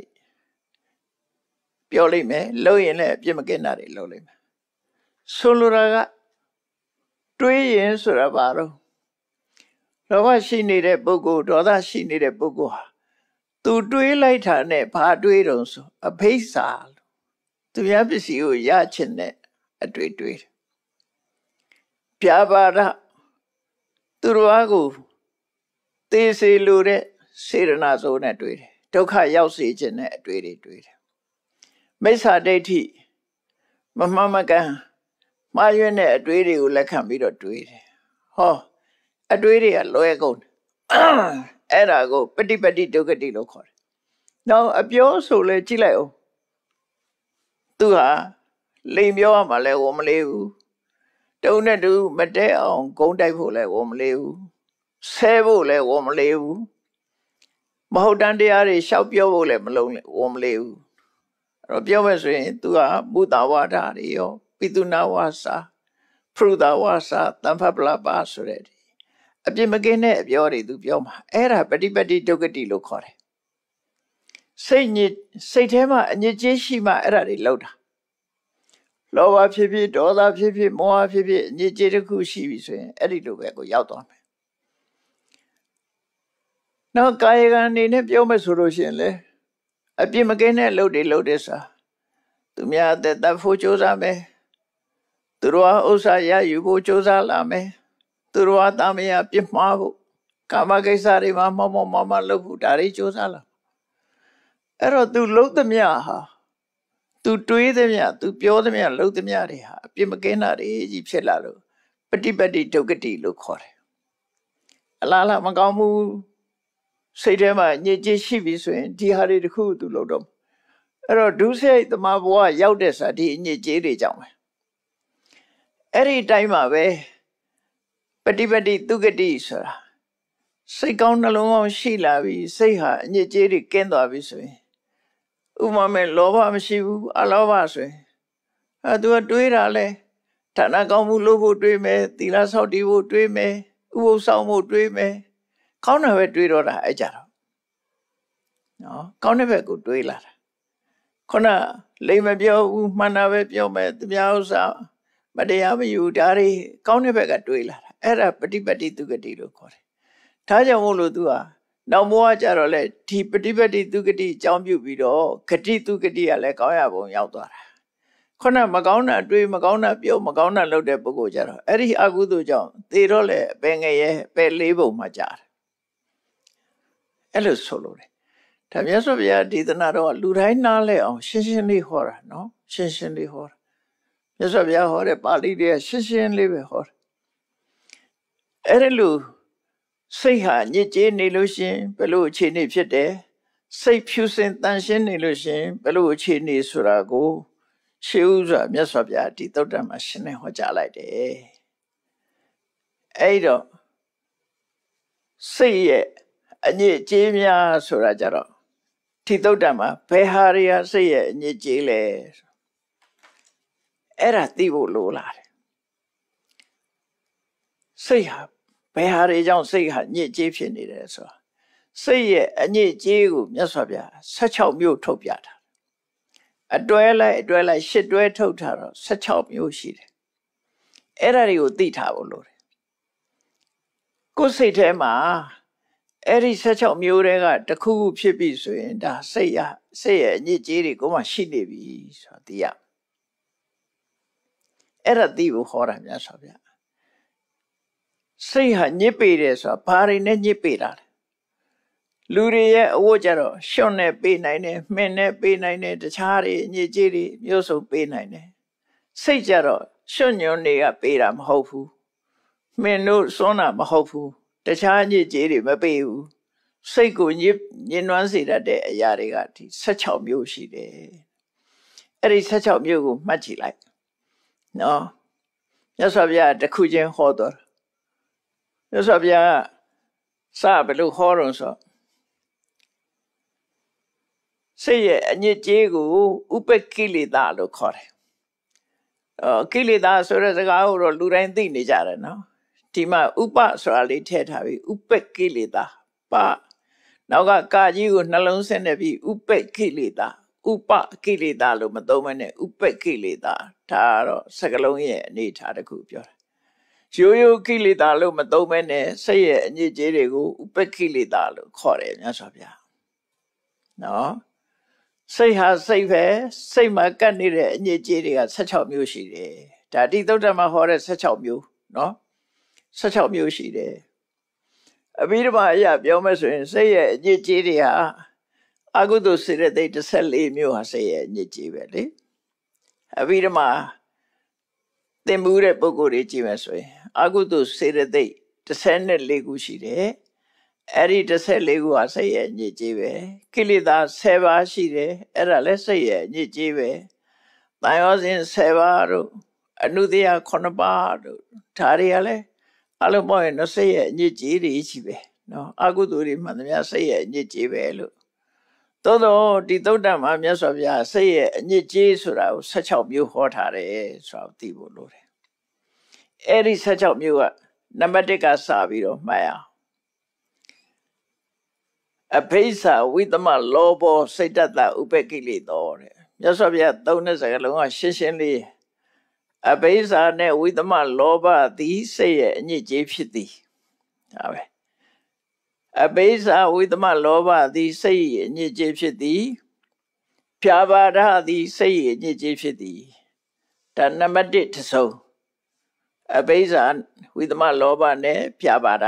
Speaker 2: ပြောလိမ့်မယ်လုပ်ရင်လည်းအပြစ်မကင်းတာတွေလုပ်လိမ့်မယ်ဆိုလိုတာကတွေးရင်ဆိုတာဘာလို့လောဘရှိနေတဲ့ပုဂ္ဂိုလ်ဒေါသရှိနေတဲ့ပုဂ္ဂိုလ်ဟာသူတွေးလိုက်တာနဲ့ဘာတွေးတုံးဆိုအဖိစ္ဆာသူများပစ္စည်းကိုရချင်တဲ့အတွေ့တွေးတယ်ပြာပါဒသူတို့အားကိုသေစေလိုတဲ့စေရနာစိုးနဲ့တွေ့တယ်ဒုက္ခရောက်စေခြင်းနဲ့အတွေ့တွေတွေ့တယ်မိစ္ဆာဒိဋ္ဌိမမှန်မကန်မှားယွင်းတဲ့အတွေ့တွေကိုလက်ခံပြီးတော့တွေ့တယ်ဟောအတွေ့တွေကလွဲကုန်တယ်အဲ့ဒါကိုပฏิပတ္တိဒုက္ခတိလို့ခေါ်တယ်နောက်အပြောဆိုလဲကြည့်လိုက်အောင်သူဟာလိမ်ပြောရမှလည်းဝမလေးဘူးတုံနဲ့တူမတဲအောင်ဂုံးတိုက်ဖို့လည်းဝမလေးဘူးဆဲဖို့လည်းဝမလေးဘူးမဟုတ်တန်တရားတွေရှောက်ပြောဖို့လည်းမလုံးဝမလေးဘူးအဲ့တော့ပြောမယ်ဆိုရင်သူကမုတဝါဒတွေရောပိတုနာဝါစာဖရုဒဝါစာတမ္ဖပလပါဆိုတဲ့အပြစ်မကင်းတဲ့အပြောတွေသူပြောမှာအဲ့ဒါပฏิပတ္တိဒုက္ခတိလို့ခေါ်တယ်စိတ်ထဲမှာအညစ်အကြေးရှိမှအဲ့ဒါတွေလောက်တာလောဘဖြစ်ဖြစ်ဒေါသဖြစ်ဖြစ်မောဟဖြစ်ဖြစ်အညစ်အကြေးတစ်ခုရှိပြီဆိုရင်အဲ့ဒီလိုပဲကိုရောက်သွားမယ်နောက်ကာယကံအနေနဲ့ပြောမယ်ဆိုလို့ရှိရင်လေအပြစ်မကင်းတဲ့လုပ်တွေလုပ်တဲ့စာသူများအသက်သက်ဖို့ကြိုးစားမယ်သူတို့ဟာဥစ္စာရယူဖို့ကြိုးစားလာမယ်သူတို့ဟာတာမယာပြစ်မှားဖို့ကာမကိစ္စတွေမှာမောမောမလုပ်ဖို့ဒါတွေကြိုးစားလာအဲ့တော့သူလုပ်သမျှဟာသူတွေးသမျှသူပြောသမျှလုပ်သမျှတွေဟာအပြစ်မကင်းတာတွေကြီးဖြစ်လာလို့ပฏิပတ္တိဒုက္ခတိလို့ခေါ်တယ်အလားလားမကောင်းဘူးစိတ်ထဲမှာညစ်ကြေးရှိပြီဆိုရင်ဒီဟာတွေတခုသူလုပ်တော့အဲ့တော့ဒုစရိုက်သမားဘဝရောက်တဲ့စာဒီအညစ်ကြေးတွေကြောင့်ပဲအဲ့ဒီတိုင်းမှာပဲပฏิပတ္တိဒုက္ခတိဆိုတာစိတ်ကောင်းနှလုံးကောင်းရှိလာပြီစိတ်ဟာအညစ်ကြေးတွေကင်းသွားပြီဆိုရင်ဥပမာမဲ့လောဘမရှိဘူးအလောဘဆိုရင်သူကတွေးတာလဲဌာနကောင်းမှုလုပ်ဖို့တွေးမယ်သီလဆောက်တည်ဖို့တွေးမယ်ဥပုသ်ဆောင်ဖို့တွေးမယ်ကောင်းတယ်ပဲတွေးတော့တာအဲ့ကြတော့နော်ကောင်းတဲ့ဘက်ကိုတွေးလာတာခုနလိမ်မပြောဘူးမှန်တာပဲပြောမယ်သူများဥစ္စာမတရားမယူဒါတွေကောင်းတဲ့ဘက်ကတွေးလာတာအဲ့ဒါပฏิပတ္တိဒုက္ခတိလို့ခေါ်တယ်ဒါကြောင့်မို့လို့သူကနောက်ဘဝကြတော့လေဒီပฏิပတ္တိဒုက္ခတိအကြောင်းပြုပြီးတော့ဂတိဒုက္ခတိကလည်းကောင်းရပုံရောက်သွားတာခုနမကောင်းတာတွေးမကောင်းတာပြောမကောင်းတာလုပ်တဲ့ပုဂ္ဂိုလ်ကြတော့အဲ့ဒီအကုသိုလ်ကြောင့်သေတော့လေပဲငရဲပဲလေးပုံမှာကြာတယ်အဲ့လိုဆိုလို့တယ်ဒါမြတ်စွာဘုရားဒေသနာတော့လူတိုင်းနားလဲအောင်ရှင်းရှင်းလေးဟောတာနော်ရှင်းရှင်းလေးဟောတာမြတ်စွာဘုရားဟောတဲ့ပါဠိတွေကရှင်းရှင်းလေးပဲဟောတာအဲ့ဒီလိုစိတ်ဟာညစ်ကြေးနေလို့ရှင်ဘယ်လိုအခြေအနေဖြစ်တယ်စိတ်ဖြူစင်တန်ရှင်းနေလို့ရှင်ဘယ်လိုအခြေအနေဆိုတာကိုရှေးဥစွာမြတ်စွာဘုရားဒီသုတ္တံမှာရှင်းနေဟောကြားလိုက်တယ်အဲ့တော့စိတ်ရဲ့အညစ်အကြေးများဆိုတာကြတော့ဒီသုတ္တံမှာဘယ်ဟာတွေကစိတ်ရဲ့အညစ်အကြေးလဲအဲ့ဒါသိဖို့လိုလာတယ်စိတ်ဟာဘယ်ဟာတွေကြောင့်စိတ်ဟာညစ်ကြေးဖြစ်နေတယ်ဆိုတာစိတ်ရဲ့အညစ်အကြေးကိုမြတ်စွာဘုရား16မျိုးထုတ်ပြတာအတွဲလိုက်8တွဲထုတ်ထားတော့16မျိုးရှိတယ်အဲ့ဒါတွေကိုသိထားဖို့လိုတယ်ကိုယ်စိတ်ထဲမှာအဲ့ဒီ16မျိုးတွေကတစ်ခုခုဖြစ်ပြီဆိုရင်ဒါစိတ်ရဲ့အညစ်အကြေးတွေကိုမှရှိနေပြီဆိုတာသိရအဲ့ဒါသိဖို့ဟောတာမြတ်စွာဘုရားစိတ်ဟာညစ်ပေတယ်ဆိုတာဘာတွေနဲ့ညစ်ပေတာလဲလူတွေရဲ့အဝတ်ကြတော့ရှွန့်နဲ့ပေးနိုင်တယ်မှင်နဲ့ပေးနိုင်တယ်တခြားတွေညစ်ကြေးတွေမျိုးစုံပေးနိုင်တယ်စိတ်ကြတော့ရှွန့်ညွန့်တွေကပေးတာမဟုတ်ဘူးမှင်တို့စွန်းတာမဟုတ်ဘူးတခြားညစ်ကြေးတွေမပေးဘူးစိတ်ကိုညစ်နွမ်းစေတတ်တဲ့အရာတွေကဒီ16မျိုးရှိတယ်အဲ့ဒီ16မျိုးကိုမှတ်ကြည့်လိုက်နော်မြတ်စွာဘုရားတစ်ခုချင်းဟောတော်မြတ်စွာဘုရားစဘယ်လိုဟောတော့ဆိုစိတ်ရဲ့အညစ်အကြေးကိုဥပ္ပကိလေသာလို့ခေါ်တယ်ကိလေသာဆိုတဲ့စကားကိုတော့လူတိုင်းသိနေကြတယ်နော်ဒီမှာဥပဆိုတာလေးထည့်ထားပြီးဥပ္ပကိလေသာပနောက်ကကာကြီးကိုနှလုံးဆက်နေပြီးဥပ္ပကိလေသာဥပကိလေသာလို့မသုံးမနဲ့ဥပ္ပကိလေသာဒါကတော့စကလုံးရဲ့အနေထားတစ်ခုပြောတာရိုးရိုးကိလေသာလို့မသုံးမနဲ့စိတ်ရဲ့အညစ်အကြေးတွေကိုဥပ္ပကိလေသာလို့ခေါ်တယ်မြတ်စွာဘုရားနော်စိတ်ဟာစိတ်ပဲစိတ်မှာကပ်နေတဲ့အညစ်အကြေးတွေက16မျိုးရှိတယ်ဒါတိသုတ္တမှာဟောတဲ့16မျိုးနော်16မျိုးရှိတယ်အဘိဓမ္မာအရာပြောမယ်ဆိုရင်စိတ်ရဲ့အညစ်အကြေးတွေဟာအကုသိုလ်စေတသိက်14မျိုးဟာစိတ်ရဲ့အညစ်အကြေးပဲလေအဘိဓမ္မာသင်မှုတဲ့ပုဂ္ဂိုလ်တွေကြည့်မယ်ဆိုရင်အကုသိုလ်စေတသိက်14ခုရှိတယ်အဲ့ဒီ14ခုဟာစိတ်ရဲ့အညစ်အကြေးပဲကိလေသာ10ပါးရှိတယ်အဲ့ဒါလည်းစိတ်ရဲ့အညစ်အကြေးပဲတန်ရောစဉ်10ပါးတို့အနုတ္တယ9ပါးတို့ဒါတွေကလည်းအလုံးပေါင်းရင်စိတ်ရဲ့အညစ်အကြေးတွေရှိပဲနော်အကုသိုလ်တွေမှန်သမျှစိတ်ရဲ့အညစ်အကြေးပဲလို့သို့တော့ဒီသုတ္တမှာမြတ်စွာဘုရားစိတ်ရဲ့အညစ်အကြေးဆိုတာကို16မျိုးဟောထားတယ်ဆိုတာသိဖို့လိုတယ်အဲ့ဒီ16မျိုးကနံပါတ်1ကစပြီးတော့မှတ်ရအောင်အဘိဓါဝိသမလောဘောစိတ်တတဥပ္ပကိလေသောတဲ့မြတ်စွာဘုရားသုံးတဲ့စကားလုံးကရှင်းရှင်းလေးအဘိဓါနဲ့ဝိသမလောဘသည်စိတ်ရဲ့အညစ်အကြေးဖြစ်သည်ဒါပဲအဘိဓါဝိသမလောဘသည်စိတ်ရဲ့အညစ်အကြေးဖြစ်သည်ဖြာပါဒသည်စိတ်ရဲ့အညစ်အကြေးဖြစ်သည်ဒါနံပါတ်1တစ်စုံအဘိဓါဝိသမလောဘနဲ့ဖြာပါဒ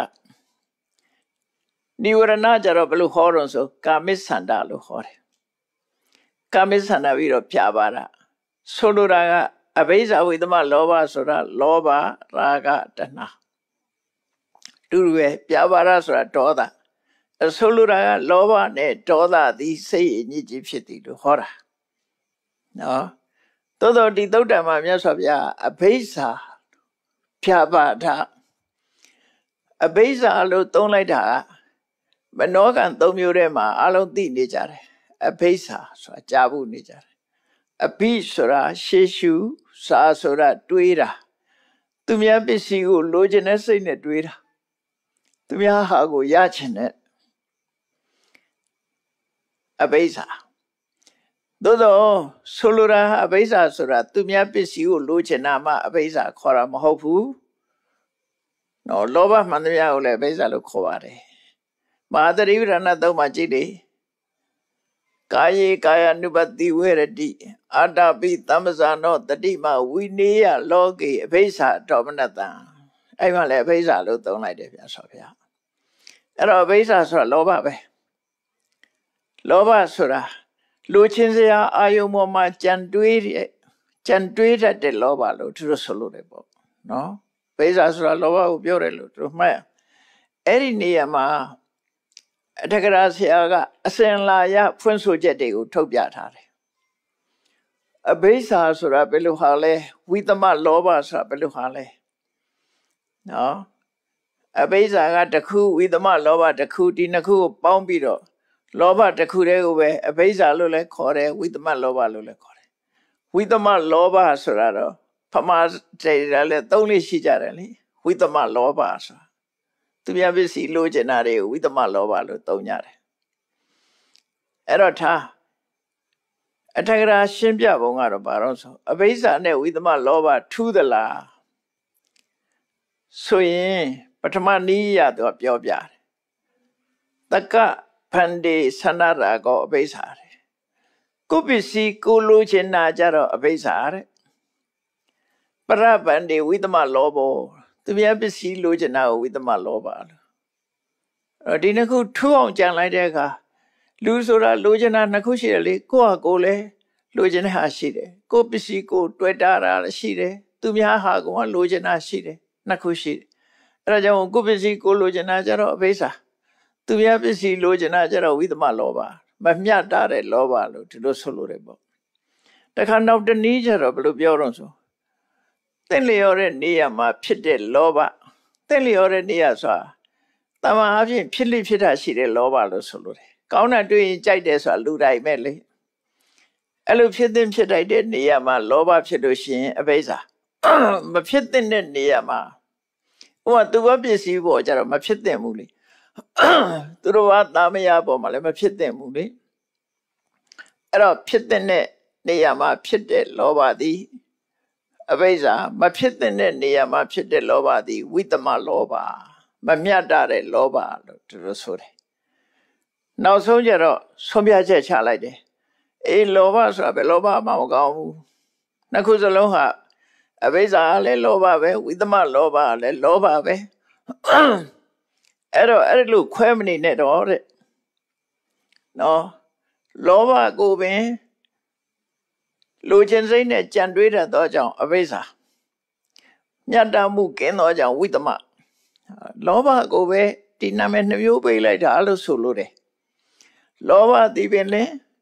Speaker 2: နိဝရဏကြတော့ဘယ်လိုဟောတော့ဆိုကာမိသန္တာလို့ဟောတယ်ကာမိသန္တာပြီးတော့ဖြာပါဒဆိုလိုတာကအဘိဓါဝိသမလောဘဆိုတာလောဘရာဂတဏှာတူပဲဖြာပါဒဆိုတာဒေါသဆိုလိုတာကလောဘနဲ့ဒေါသသည်စိတ်အညစ်အကြေးဖြစ်သည်လို့ဟောတာနော်သို့တော်ဒီသုတ္တမှာမြတ်စွာဘုရားအဘိဓါဖြာပါဒအဘိဓါလို့သုံးလိုက်တာမနောကံ3မျိုးထဲမှာအလုံးသိနေကြတယ်အဘိဓါဆိုတာကြားဖို့နေကြတယ်အဘိဆိုတာရှေးရှုစာဆိုတာတွေးတာသူများပစ္စည်းကိုလိုချင်တဲ့စိတ်နဲ့တွေးတာသူများဟာကိုရချင်တဲ့အဘိဓါသို့တော့ဆိုလိုတာအဘိဓါဆိုတာသူများပစ္စည်းကိုလိုချင်တာမှအဘိဓါခေါ်တာမဟုတ်ဘူးနော်လောဘမှန်သမျှကိုလည်းအဘိဓါလို့ခေါ်ပါတယ်မဟာသတိပဋ္ဌာန်သုံးမှာကြည့်လေကာယေကာယ ानु ပတိဝေရတိအာတပိသမ္ပဇာနောတတိမဝိနေယလောကေအဘိဓါတော်မနတံအဲ့မှာလည်းအဘိဓါလို့သုံးလိုက်တယ်ဗျာဆိုဗျာအဲ့တော့အဘိဓါဆိုတာလောဘပဲလောဘဆိုတာလူချင်းစရာအာယုံပေါ်မှာကြံတွေးတတ်တဲ့လောဘလို့သူတို့ဆိုလို့တယ်ပေါ့နော်အဘိဓါဆိုတာလောဘကိုပြောတယ်လို့သူတို့မှတ်ရအဲ့ဒီနေရာမှာအထက်ကရာဆရာကအစဉ်လာရဖွင့်ဆိုချက်တွေကိုထုတ်ပြထားတယ်အဘိဓါဆိုတာဘယ်လိုဟာလဲဝိသမလောဘဆိုတာဘယ်လိုဟာလဲနော်အဘိဓါကတစ်ခုဝိသမလောဘတစ်ခုဒီနှစ်ခုကိုပေါင်းပြီးတော့လောဘတစ်ခုတည်းကိုပဲအဘိဓါလို့လည်းခေါ်တယ်ဝိသမလောဘလို့လည်းခေါ်တယ်ဝိသမလောဘဆိုတာတော့ဖမာတေလည်းသုံးလေးရှိကြတယ်လေဝိသမလောဘဆိုတာသူများပစ္စည်းလိုချင်တာတွေကိုဝိသမလောဘလို့သုံးကြတယ်အဲ့တော့ထားအထက်ကရာရှင်းပြပုံကတော့ဘာလို့ဆိုအဘိဓါနဲ့ဝိသမလောဘထူးသလားဆိုရင်ပထမနည်းရတော့ပြောပြတယ်တက္ကဖန္တေသန္နရာကောအဘိဓါတဲ့ကိုပစ္စည်းကိုလိုချင်တာကြတော့အဘိဓါတဲ့ပရပန္တေဝိသမလောဘောသူများပစ္စည်းလိုချင်တာကိုဝိသမလောဘလို့ဒီနှစ်ခုထူအောင်ကြံလိုက်တဲ့အခါလူဆိုတာလိုချင်တာနှစ်ခုရှိတယ်လေကိုယ့်ဟာကိုယ်လည်းလိုချင်တဲ့ဟာရှိတယ်ကိုယ့်ပစ္စည်းကိုတွေ့တာရှိတယ်သူများဟာကလိုချင်တာရှိတယ်နှစ်ခုရှိတယ်အဲ့ဒါကြောင့်ကိုယ့်ပစ္စည်းကိုလိုချင်တာကြတော့အဘိဓါသူများပစ္စည်းလိုချင်တာကြတော့ဝိသမလောဘမမျှတာတဲ့လောဘလို့ဒီလိုဆိုလို့ရတယ်ပေါ့တခါနောက်တနည်းကျတော့ဘယ်လိုပြောတော့ဆိုသင့်လျော်တဲ့နေရာမှာဖြစ်တဲ့လောဘသင့်လျော်တဲ့နေရာဆိုတာတမန်အဖြစ်ဖြစ်လိဖြစ်တာရှိတဲ့လောဘလို့ဆိုလို့တယ်ကောင်းတာတွေ့ရင်ကြိုက်တယ်ဆိုတာလူတိုင်းပဲလေအဲ့လိုဖြစ်တဲ့ဖြစ်တိုက်တဲ့နေရာမှာလောဘဖြစ်လို့ရှိရင်အဘိဇာမဖြစ်တဲ့နေရာမှာဥပမာသူဘပစ္စည်းပေါ်ကြတော့မဖြစ်တဲ့ဘူးလေသူတို့ကတာမယာပေါ်မှာလည်းမဖြစ်တဲ့ဘူးလေအဲ့တော့ဖြစ်တဲ့နေရာမှာဖြစ်တဲ့လောဘသည်အဘိဇာမဖြစ်တဲ့နေရာမှာဖြစ်တဲ့လောဘသည်ဝိသမလောဘမမြတ်တဲ့လောဘလို့သူတို့ဆိုတယ်နောက်ဆုံးကျတော့ဆုံးဖြတ်ချက်ချလိုက်တယ်အေးလောဘဆိုတာပဲလောဘမှမကောင်းဘူးနှစ်ခုစလုံးဟာအဘိဇာလည်းလောဘပဲဝိသမလောဘလည်းလောဘပဲအဲ့တော့အဲ့လိုခွဲမနေနဲ့တော့တဲ့နော်လောဘကိုပင်လူချင်းစိတ်နဲ့ကြံတွေးတတ်သောကြောင့်အဘိဇာမြတ်တမှုကင်းသောကြောင့်ဝိသမလောဘကိုပဲဒီနာမည်နှမျိုးပေးလိုက်တာလို့ဆိုလို့တယ်လောဘဒီပင်လေ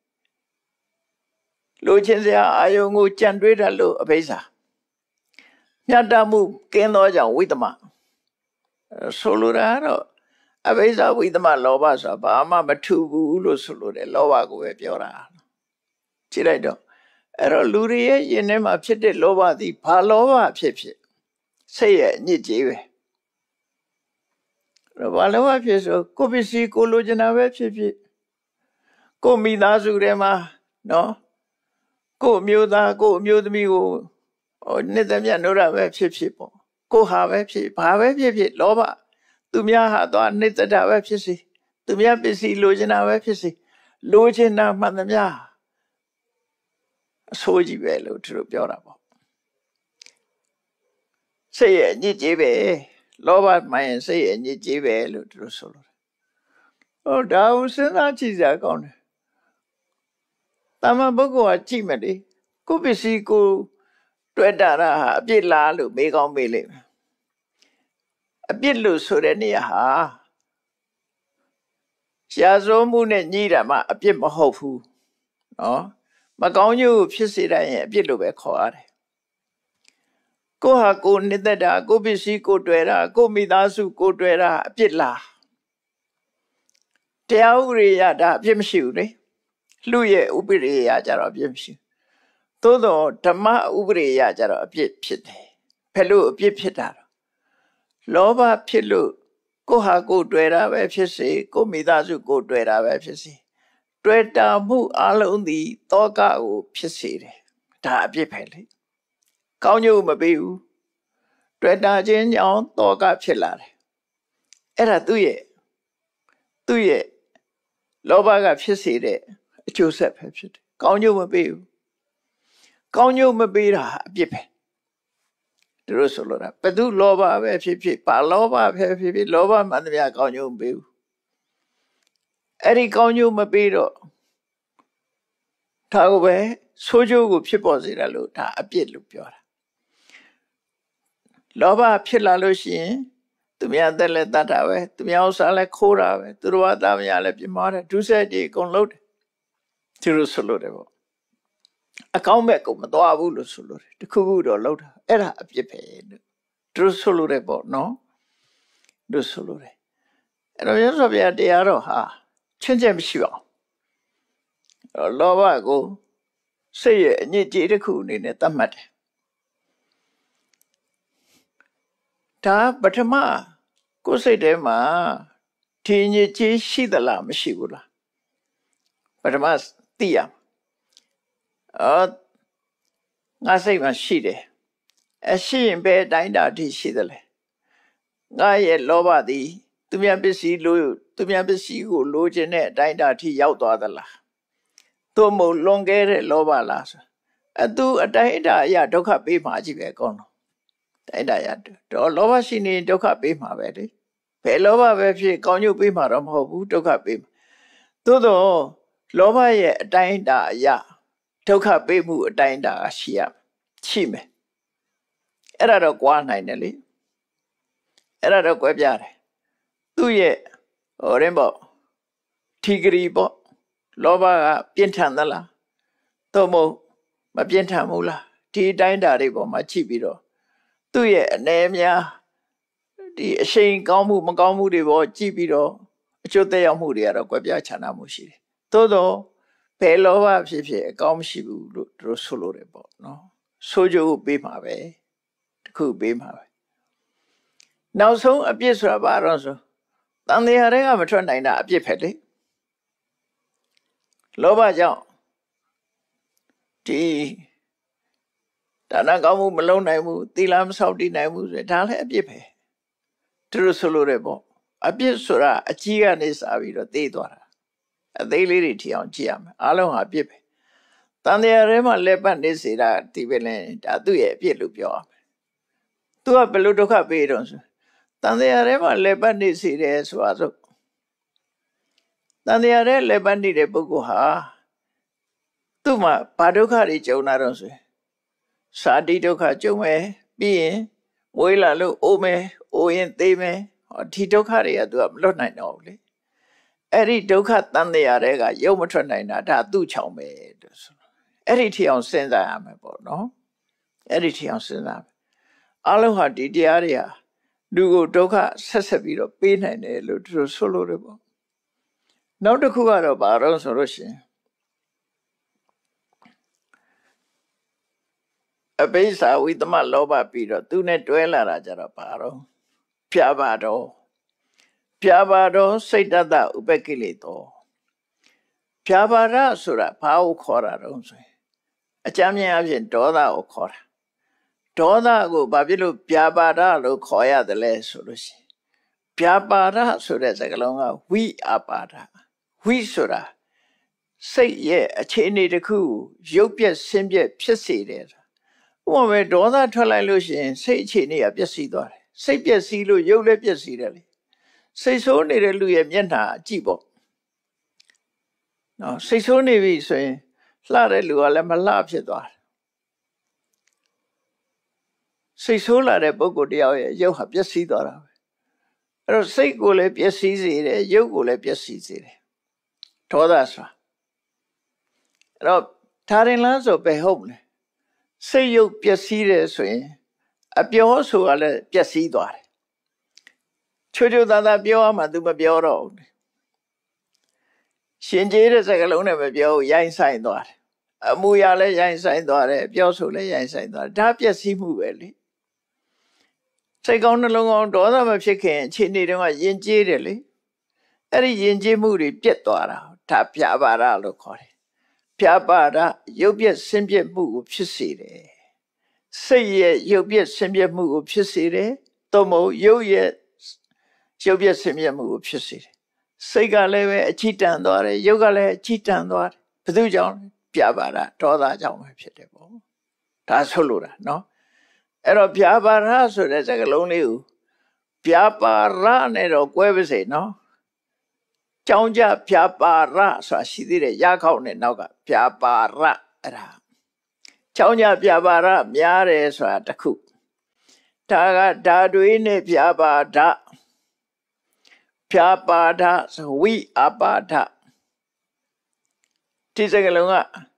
Speaker 2: လူချင်းစရာအာယုံကိုကြံတွေးတတ်လို့အဘိဇာမြတ်တမှုကင်းသောကြောင့်ဝိသမဆိုလိုတာတော့အဘိဇာဝိသမလောဘဆိုတာဘာမှမထူဘူးလို့ဆိုလို့တယ်လောဘကိုပဲပြောတာကြည့်လိုက်တော့အဲ့တော့လူတွေရဲ့ယင်ထဲမှာဖြစ်တဲ့လောဘသည်ဘာလောဘဖြစ်စိတ်ရဲ့အညစ်အကြေးပဲဘာလောဘဖြစ်ဆိုကိုပစ္စည်းကိုလိုချင်တာပဲဖြစ်ကိုမိသားစုထဲမှာနော်ကိုမျိုးသားကိုမျိုးသမီးကိုနှစ်သက်မြတ်နိုးတာပဲဖြစ်ပေါ့ကိုဟာပဲဖြစ်ဘာပဲဖြစ်လောဘသူများဟာတော့နှစ်သက်တာပဲဖြစ်စီသူများပစ္စည်းလိုချင်တာပဲဖြစ်စီလိုချင်တာမှန်သမျှအဆိုးကြီးပဲလို့သူတို့ပြောတာပေါ့စိတ်ရဲ့အညစ်အကြေးပဲလောဘမှန်ရင်စိတ်ရဲ့အညစ်အကြေးပဲလို့သူတို့ဆိုလို့ဒါကိုစဉ်းစားကြည့်စရာကောင်းတယ်တာမန်ပုဂ္ဂိုလ်ကကြည့်မယ်လေကိုပစ္စည်းကိုတွေ့တာဟာအပြစ်လားလို့မေးကောင်းမေးလိမ့်မယ်အပြစ်လို့ဆိုတဲ့နေရာဟာရှားစိုးမှုနဲ့ညှိတာမှအပြစ်မဟုတ်ဘူးနော်မကောင်းကျိုးဖြစ်စေတဲ့ရင်အပြစ်လို့ပဲခေါ်ရတယ်ကိုဟာကိုနှစ်သက်တာကိုပစ္စည်းကိုတွေ့တာကိုမိသားစုကိုတွေ့တာအပြစ်လားတရားဥပဒေရတာအပြစ်မရှိဘူးလေလူရဲ့ဥပဒေရကြတော့အပြစ်မရှိသို့တော့ဓမ္မဥပဒေရကြတော့အပြစ်ဖြစ်တယ်ဘယ်လိုအပြစ်ဖြစ်တာလောဘဖြစ်လို့ကိုဟာကိုတွေ့တာပဲဖြစ်စေကိုမိသားစုကိုတွေ့တာပဲဖြစ်စေတွေ့တာမှုအလုံးသည်တောကကိုဖြစ်စေတယ်ဒါအပြစ်ပဲလေကောင်းကျိုးမပေးဘူးတွေ့တာချင်းကြောင့်တောကဖြစ်လာတယ်အဲ့ဒါသူ့ရဲ့လောဘကဖြစ်စေတဲ့အကျိုးဆက်ပဲဖြစ်တယ်ကောင်းကျိုးမပေးဘူးကောင်းကျိုးမပေးတာအပြစ်ပဲသူတို့ဆိုလိုတာဘသူလောဘပဲဖြစ်ပါလောဘပဲဖြစ်လောဘမှန်သမျှကောင်းကျိုးမပေးဘူးအဲ့ဒီကောင်းကျိုးမပေးတော့ဒါကိုပဲဆိုးကျိုးကိုဖြစ်ပေါ်စေတယ်လို့ဒါအပြစ်လို့ပြောတာလောဘဖြစ်လာလို့ရှိရင်သူများသက်လည်းတတ်တာပဲသူများဥစ္စာလည်းခိုးတာပဲသူတို့ကသားမရလည်းပြမာတယ်ဒုစရိုက်တွေအကုန်လုပ်တယ်သူတို့ဆိုလို့တယ်ပေါ့အကောင်းမဲ့ကိုမသွားဘူးလို့ဆိုလို့တယ်တခုခုတော့လုပ်တာအဲ့ဒါအပြစ်ပဲလို့သူတို့ဆိုလို့တယ်ပေါ့နော်တို့ဆိုလို့တယ်အဲ့တော့ရသော်ဗျာတရားတော်ဟာချင်းချက်မရှိပါဘူးလောဘကိုစိတ်ရဲ့အညစ်အကြေးတစ်ခုအနေနဲ့သတ်မှတ်တယ်ဒါပထမကိုယ်စိတ်ထဲမှာဒီညစ်ကြေးရှိသလားမရှိဘူးလားပထမသိရငါစိတ်မှာရှိတယ်ရှိရင်ဘယ်အတိုင်းတာအထိရှိသလဲငါရဲ့လောဘသည်သူများပစ္စည်းကိုလိုချင်တဲ့အတိုင်းတာအထိရောက်သွားသလားသို့မဟုတ်လွန်ကဲတဲ့လောဘလားဆိုသူအတိုင်းတာအရာဒုက္ခပေးမှာကြီးပဲကောင်းတော့တိုင်းတာရတော့လောဘရှိနေဒုက္ခပေးမှာပဲလေဘယ်လောဘပဲဖြစ်ကောင်းကျိုးပေးမှာတော့မဟုတ်ဘူးဒုက္ခပေးမှာသို့တော့လောဘရဲ့အတိုင်းတာအရာဒုက္ခပေးမှုအတိုင်းတာရှိမယ်အဲ့ဒါတော့ကွာနိုင်တယ်လေအဲ့ဒါတော့ကွဲပြားတယ်သူ့ရဲ့ထီဂရီပေါ့လောဘကပြင်းထန်သလားသို့မဟုတ်မပြင်းထန်ဘူးလားဒီအတိုင်းတာတွေပေါ်မှာကြည့်ပြီးတော့သူ့ရဲ့အနေများဒီအရှိန်ကောင်းမှုမကောင်းမှုတွေပေါ်ကြည့်ပြီးတော့အကျိုးသက်ရောက်မှုတွေကတော့ကွဲပြားခြားနားမှုရှိတယ်သို့တော့ဘယ်လောဘဖြစ်ဖြစ်အကောင်းမရှိဘူးလို့သူတို့ဆိုလို့တယ်ပေါ့နော်ဆိုကြကိုပေးမှာပဲတခုပေးမှာပဲနောက်ဆုံးအပြစ်ဆိုတာဘာတော့ဆိုတန်တရားတွေကမထွက်နိုင်တာအပြစ်ပဲလေလောဘကြောင့်ဒီဒါနကောင်းမှုမလုံးနိုင်ဘူးသီလမဆောက်တည်နိုင်ဘူးဆိုဒါလည်းအပြစ်ပဲသူတို့ဆိုလို့တယ်ပေါ့အပြစ်ဆိုတာအကြီးကနေစပြီးတော့သိသွားတာအသေးလေးတွေထီအောင်ကြည့်ရမယ်အားလုံးဟာအပြစ်ပဲတန်တရားထဲမှာလက်ပတ်နေစေတာဒီပဲလဲဒါသူ့ရဲ့အပြစ်လို့ပြောရမယ်သူကဘယ်လိုဒုက္ခပေးတော့ဆိုတန်တရားထဲမှာလက်ပတ်နေစေတယ်ဆိုတာဆိုတန်တရားထဲလက်ပတ်နေတဲ့ပုဂ္ဂိုလ်ဟာသူ့မှာဘာဒုက္ခတွေကြုံလာတော့ဆိုစာတိဒုက္ခကြုံမယ်ပြီးရင်မွေးလာလို့အိုးမယ်အိုးရင်သေးမယ်ဒီဒုက္ခတွေကသူကမလွတ်နိုင်တော့ဘူးလေအဲ့ဒီဒုက္ခတန်တရားတွေကရုပ်မထွက်နိုင်တာဒါသူ့ချောင်ပဲလို့ဆိုအဲ့ဒီထီအောင်စဉ်းစားရမယ်ပေါ့နော်အဲ့ဒီထီအောင်စဉ်းစားမယ်အလုံးဟာဒီတရားတွေဟာလူကိုဒုက္ခဆက်ပြီးတော့ပေးနိုင်တယ်လို့သူတို့ဆိုလို့ရပေါ့နောက်တစ်ခုကတော့ဘာလို့ဆိုလို့ရှိရင်အပိစ္ဆာဝိသမလောဘပြီးတော့သူနဲ့တွဲလာတာကြတော့ဘာတော့ပြပါတော့စိတ်တတဥပကိလေသောပြပါရဆိုတာဘာကိုခေါ်တာတော့ဆိုရင်အကြမ်းမြင်အဖြစ်ဒေါသကိုခေါ်တာဒေါသကိုဘာဖြစ်လို့ပြပါရလို့ခေါ်ရတယ်လဲဆိုလို့ရှိရင်ပြပါရဆိုတဲ့စကားလုံးကဝိအပါဒဝိဆိုတာစိတ်ရဲ့အခြေအနေတစ်ခုရုပ်ပြက်ဆင်းပြက်ဖြစ်စေတယ်ဥပမာဒေါသထွက်လိုက်လို့ရှိရင်စိတ်အခြေအနေကပျက်စီးသွားတယ်စိတ်ပျက်စီးလို့ရုပ်လည်းပျက်စီးတယ်လေစိတ်ဆိုးနေတဲ့လူရဲ့မျက်နှာကြည့်ပေါ့နော်စိတ်ဆိုးနေပြီဆိုရင်လှတဲ့လူကလည်းမလှဖြစ်သွားတယ်စိတ်ဆိုးလာတဲ့ပုဂ္ဂိုလ်တယောက်ရဲ့ရုပ်ဟာပျက်စီးသွားတာပဲအဲ့တော့စိတ်ကိုလည်းပျက်စီးစေတယ်ရုပ်ကိုလည်းပျက်စီးစေတယ်ဒေါသဆိုတာအဲ့တော့ဒါရင်လားဆိုပဲဟုတ်မလဲစိတ်ရုပ်ပျက်စီးတယ်ဆိုရင်အပြောဆိုတာလည်းပျက်စီးသွားတယ်ချိုးသားသားပြောမှသူမပြောတော့ဘူးရှင်ကျေးတဲ့စကားလုံးနဲ့မပြောဘူးရိုင်းဆိုင်သွားတယ်အမူအရာလည်းရိုင်းဆိုင်သွားတယ်ပြောဆိုလည်းရိုင်းဆိုင်သွားတယ်ဒါပျက်စီးမှုပဲလေစိတ်ကောင်းနှလုံးကောင်းဒေါသမဖြစ်ခင်အခြေအနေတုန်းကယဉ်ကျေးတယ်လေအဲ့ဒီယဉ်ကျေးမှုတွေပြတ်သွားတာဒါပြပါရလို့ခေါ်တယ်ပြပါရရုပ်ပြက်ဆင်းပြက်မှုကိုဖြစ်စေတယ်စိတ်ရဲ့ရုပ်ပြက်ဆင်းပြက်မှုကိုဖြစ်စေတယ်သို့မဟုတ်ရုပ်ရဲ့ရုပ်ပြက်ဆင်းပြက်မှုကိုဖြစ်စေတယ်စိတ်ကလည်းပဲအချီတန်သွားတယ်ရုပ်ကလည်းအချီတန်သွားတယ်ဘယ်သူကြောင့်ပြပါရဒေါသကြောင့်ပဲဖြစ်တယ်ပေါ့ဒါဆိုလို့တာနော်အဲ့တော့ပြပါရဆိုတဲ့စကားလုံးလေးကိုပြပါရနဲ့တော့꿰ပါစေနော်ကြောင်းကြပြပါရဆိုတာရှိသေးတယ်ရခောက်နဲ့နောက်ကပြပါရအဲ့ဒါကြောင်းကြပြပါရများတယ်ဆိုတာတစ်ခုဒါကဓာတွေနဲ့ပြပါဒပြပါဒဝိအပါဒဒီစကားလုံးက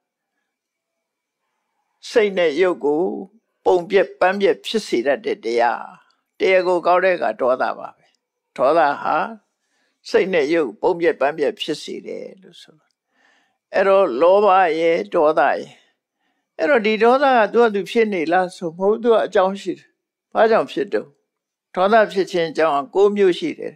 Speaker 2: စိတ်နဲ့ရုပ်ကိုပုံပြက်ပန်းပြက်ဖြစ်စေတတ်တဲ့တရားကိုကောက်တဲ့ကဒေါသပါပဲဒေါသဟာစိတ်နဲ့ရုပ်ပုံပြက်ပန်းပြက်ဖြစ်စေတယ်လို့ဆိုလို့အဲ့တော့လောဘရဲ့ဒေါသရဲ့အဲ့တော့ဒီဒေါသကသူဖြစ်နေလားဆိုမဟုတ်သူကအကြောင်းရှိတယ်ဘာကြောင့်ဖြစ်တော့ဒေါသဖြစ်ခြင်းအကြောင်းက9မျိုးရှိတယ်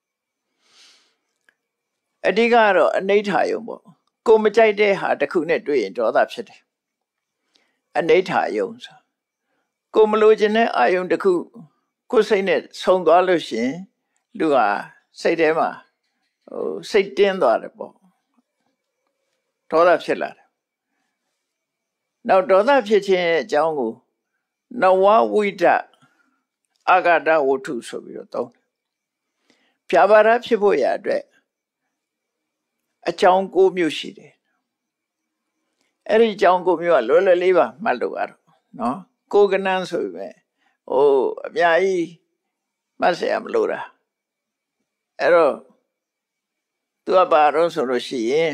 Speaker 2: အဓိကတော့အနိဋ္ဌာယုံပေါ့ကိုမကြိုက်တဲ့ဟာတစ်ခုနဲ့တွေ့ရင်ဒေါသဖြစ်တယ်အနိဋ္ဌာယုံဆိုကိုမလိုချင်တဲ့အာယုံတစ်ခုကိုယ်စိတ်နဲ့ဆုံသွားလို့ရှိရင်လူဟာစိတ်ထဲမှာစိတ်တင်းသွားတယ်ပေါ့ဒေါသဖြစ်လာတယ်နောက်ဒေါသဖြစ်ခြင်းရဲ့အကြောင်းကိုနဝဝိဒအာဂတဝတ္ထုဆိုပြီးတော့သုံးတယ်ပြပါရဖြစ်ဖို့ရအတွက်အကြောင်း9မျိုးရှိတယ်အဲ့ဒီအကြောင်း9မျိုးကလွယ်လွယ်လေးပါမှတ်လို့ရတော့နော်ကိုကနန်းဆိုပြီးပဲအများကြီးမှတ်เสียမလို့တာအဲ့တော့သူကဘာတော့ဆိုလို့ရှိရင်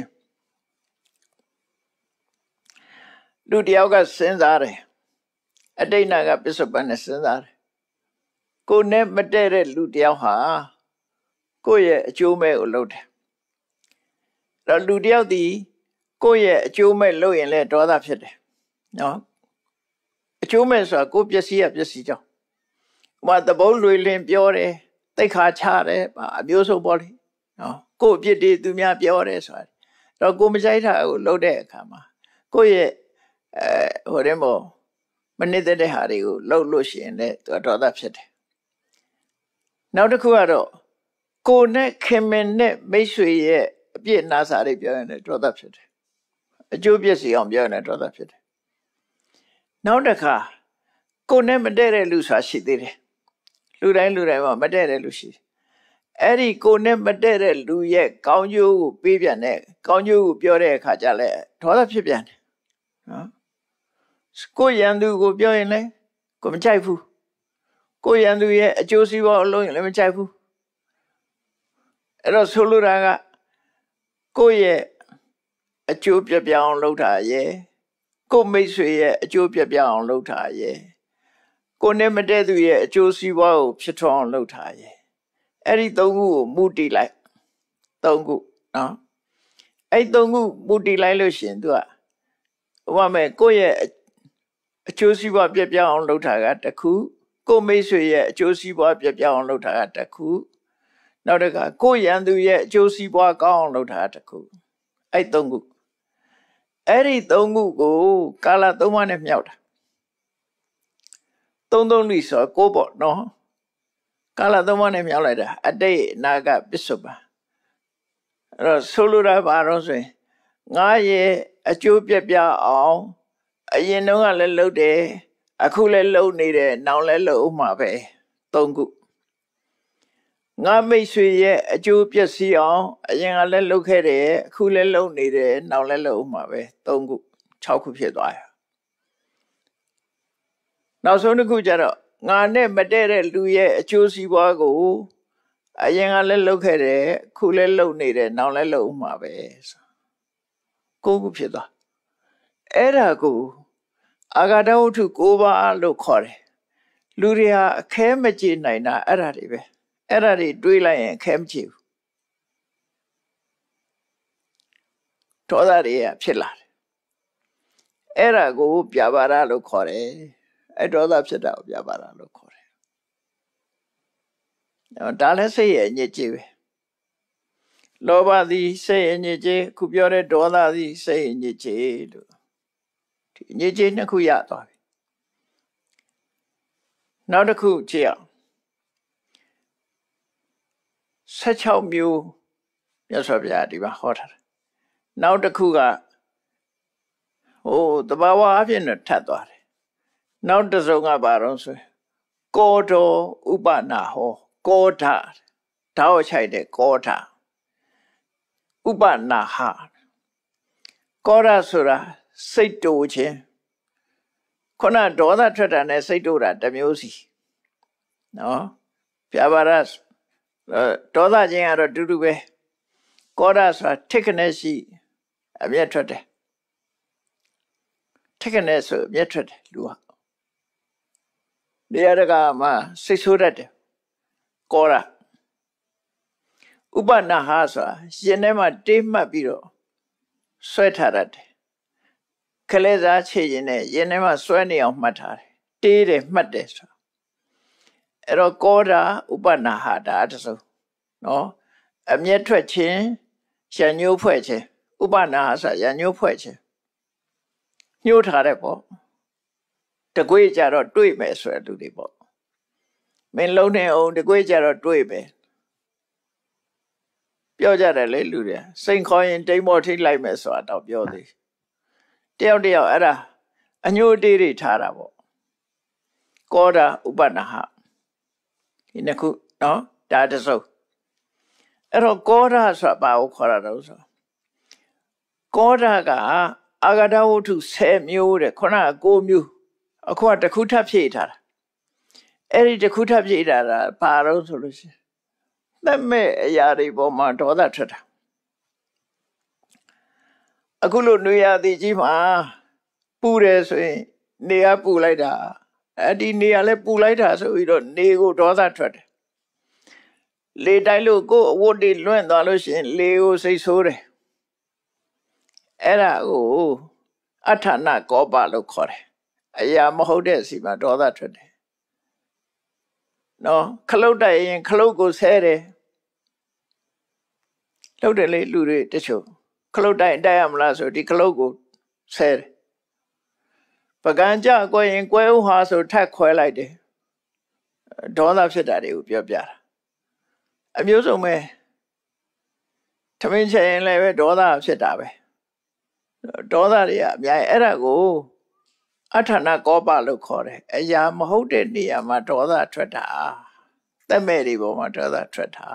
Speaker 2: လူတယောက်ကစဉ်းစားတယ်အတိတ်နာကပစ္စုပန်နဲ့စဉ်းစားတယ်ကိုနဲ့မတည့်တဲ့လူတယောက်ဟာကိုယ့်ရဲ့အကျိုးမဲ့ကိုလုပ်တယ်တော့လူတယောက်ဒီကိုယ့်ရဲ့အကျိုးမဲ့လုပ်ရင်လည်းဒေါသဖြစ်တယ်နော်အကျိုးမဲ့ဆိုတာကိုယ်ပျက်စီးရပျက်စီးကြောင်းဟိုသဘောလွေလင်းပြောတယ်တိတ်ခါချတယ်အမျိုးဆုံးပေါ့လေနော်ကိုယ့်အပြစ်တွေသူများပြောတယ်ဆိုတာတော့ကိုမကြိုက်တာကိုလုပ်တဲ့အခါမှာကိုယ့်ရဲ့ဟိုတဲ့မို့မနစ်တဲ့ဟာတွေကိုလှုပ်လို့ရှိရင်လည်းသူဒေါသဖြစ်တယ်နောက်တစ်ခုကတော့ကိုနဲ့ခင်မင်နဲ့မိတ်ဆွေရဲ့အပြစ်နာစာတွေပြောရင်လည်းဒေါသဖြစ်တယ်အကျိုးပျက်စီးအောင်ပြောရင်လည်းဒေါသဖြစ်တယ်နောက်တစ်ခါကိုနဲ့မတည့်တဲ့လူဆိုတာရှိသေးတယ်လူတိုင်းမှာမတည့်တဲ့လူရှိအဲ့ဒီကိုနဲ့မတည့်တဲ့လူရဲ့ကောင်းကျိုးကိုပေးပြန်တဲ့ကောင်းကျိုးကိုပြောတဲ့အခါကျလဲဒေါသဖြစ်ပြန်တယ်နော်ကိုရန်သူကိုပြောရင်လည်းကိုမကြိုက်ဘူးကိုရန်သူရဲ့အကျိုးစီးပွားအလုံးရင်လည်းမကြိုက်ဘူးအဲ့တော့ဆိုလိုတာကကိုရဲ့အကျိုးပြပြအောင်လုပ်တာရဲ့ကိုမိတ်ဆွေရဲ့အကျိုးပြပြအောင်လုပ်တာရဲ့ကိုနဲ့မတည့်သူရဲ့အကျိုးစီးပွားကိုဖြစ်ထွန်းအောင်လုပ်တာရဲ့အဲ့ဒီသုံးခုကိုမူတည်လိုက်သုံးခုနော်အဲ့သုံးခုမူတည်လိုက်လို့ရှိရင်သူကဟိုမဲ့ကိုရဲ့အကျိုးစီးပွားပြပြအောင်လုပ်တာကတစ်ခုကိုမိတ်ဆွေရဲ့အကျိုးစီးပွားပြပြအောင်လုပ်တာကတစ်ခုနောက်တစ်ခါကိုရန်သူရဲ့အကျိုးစီးပွားကောင်းအောင်လုပ်တာကတစ်ခုအဲ့သုံးခုအဲ့ဒီသုံးခုကိုကာလသုံးပါးနဲ့မြောက်တာသုံးလိဆိုကိုပေါ့နော်ကာလသုံးပါးနဲ့မြောက်လိုက်တာအတိတ်အနာဂတ်ပစ္စုပန်အဲ့တော့ဆိုလိုတာဘာလို့ဆိုရင်ငါရဲ့အကျိုးပြပြအောင်အရင်တုန်းကလည်းလုပ်တယ်အခုလည်းလုပ်နေတယ်နောက်လည်းလုပ်ဦးမှာပဲသုံးခုငါမိတ်ဆွေရဲ့အကျိုးပျက်စီးအောင်အရင်ကလည်းလုပ်ခဲ့တယ်အခုလည်းလုပ်နေတယ်နောက်လည်းလုပ်ဦးမှာပဲသုံးခု6ခုဖြစ်သွားရနောက်ဆုံးတစ်ခုကျတော့ငါနဲ့မတည့်တဲ့လူရဲ့အကျိုးစီးပွားကိုအရင်ကလည်းလုပ်ခဲ့တယ်အခုလည်းလုပ်နေတယ်နောက်လည်းလုပ်ဦးမှာပဲ9ခုဖြစ်သွားအဲ့ဒါကိုအာဂါတဝတ္ထု9ပါးလို့ခေါ်တယ်လူတွေဟာအခဲမကြေနိုင်တာအဲ့ဒါတွေပဲအဲ့ဒါတွေတွေးလိုက်ရင်အခဲမကြေဘူးဒေါသတွေဖြစ်လာတယ်အဲ့ဒါကိုပြပါရလို့ခေါ်တယ်အဲ့ဒေါသဖြစ်တာကိုပြပါရလို့ခေါ်တယ်ဒါလည်းစိတ်ရဲ့အညစ်အကြေးပဲလောဘသည်စိတ်အညစ်အကြေးခုပြောတဲ့ဒေါသသည်စိတ်အညစ်အကြေးလို့ဒီအညစ်အကြေးနှစ်ခုရသွားပြီနောက်တစ်ခုကြည့်အောင်16မျိုးမြတ်စွာဘုရားဒီမှာဟောထားတယ်နောက်တစ်ခုကတဘာဝအဖြစ်နဲ့ထပ်သွားတယ်နောက်တစ်စုံကဘာတော့ဆိုကောတော်ဥပနာဟောကောဓာဓာတ်ချိုက်တဲ့ကောဓာဥပနာဟကောဓာဆိုတာစိတ်တူခြင်းခုနဒေါသထွက်တာနဲ့စိတ်တူတာတစ်မျိုးစီနော်ပြပါရဒေါသခြင်းကတော့တူတူပဲကောဓာဆိုတာထိတ်ခနဲ့ရှိအမျက်ထွက်တယ်ထိတ်ခနဲ့ဆိုအမျက်ထွက်တယ်လူဟာနေရာတကာမှာစိတ်ဆိုးတတ်တယ်ကောဓာဥပနာဟဆိုတာရှင်ထဲမှာတေးမှတ်ပြီးတော့ဆွဲထားတတ်တယ်ခလဲစားချေရင်နဲ့ရင်ထဲမှာဆွဲနေအောင်မှတ်ထားတယ်တေးတယ်မှတ်တယ်ဆိုအဲ့တော့ကောဓာဥပနာဟဒါတစုံနော်အမျက်ထွက်ခြင်းရံညှိုးဖွဲ့ခြင်းဥပနာဟဆိုရံညှိုးဖွဲ့ခြင်းညှိုးထားတဲ့ပေါ့တကွေးကြတော့တွေးမယ်ဆိုတဲ့လူတွေပေါ့မင်းလုံးနေအောင်တကွေးကြတော့တွေးမယ်ပြောကြတယ်လေလူတွေစိန်ခေါ်ရင်တိမ်မောထိလိုက်မယ်ဆိုတာတော့ပြောသေးတယောက်အဲ့ဒါအညို့တေးတွေထားတာပေါ့ကောဓာဥပနာဟဒီနှစ်ခုနော်ဒါတစုံအဲ့တော့ကောဓာဆိုတာဘာကိုခေါ်တာတော့ဆိုကောဓာကအာဂါတဝတ္ထု10မျိုးတဲ့ခုနက9မျိုးအခုကတစ်ခုထပ်ဖြည့်ထားတာအဲ့ဒီတစ်ခုထပ်ဖြည့်ထားတာဘာလို့ဆိုလို့ရှိရင်သက်မဲ့အရာတွေပေါ်မှာဒေါသထွက်တာအခုလိုနေရာတည်ကြီးမှာပူတယ်ဆိုရင်နေရာပူလိုက်တာဒီနေရာလဲပူလိုက်တာဆိုပြီးတော့နေကိုဒေါသထွက်တယ်လေတိုက်လို့ကိုယ်အဝတ်တွေလွင့်သွားလို့ရှိရင်လေကိုစိတ်ဆိုးတယ်အဲ့ဒါကိုအဋ္ဌဏကောပလို့ခေါ်တယ်အရာမဟုတ်တဲ့စီမှာဒေါသထွက်တယ်နော်ခလုတ်တိုက်ရင်ခလုတ်ကိုဆဲတယ်လှုပ်တယ်လေလူတွေတချို့ခလုတ်တိုက်ရမလားဆိုဒီခလုတ်ကိုဆဲတယ်ပကံကြကွဲရင်ကွဲဥဟာဆိုထက်ခွဲလိုက်တယ်ဒေါသဖြစ်တာတွေကိုပြောပြတာအမျိုးစုံပဲထမင်းချက်ရင်လည်းပဲဒေါသဖြစ်တာပဲဒေါသတွေကအများကြီးအဲ့ဒါကိုအဋ္ဌဏကောပလို့ခေါ်တယ်အရာမဟုတ်တဲ့နေရာမှာဒေါသထွက်တာသက်မဲ့တွေပေါ်မှာဒေါသထွက်တာ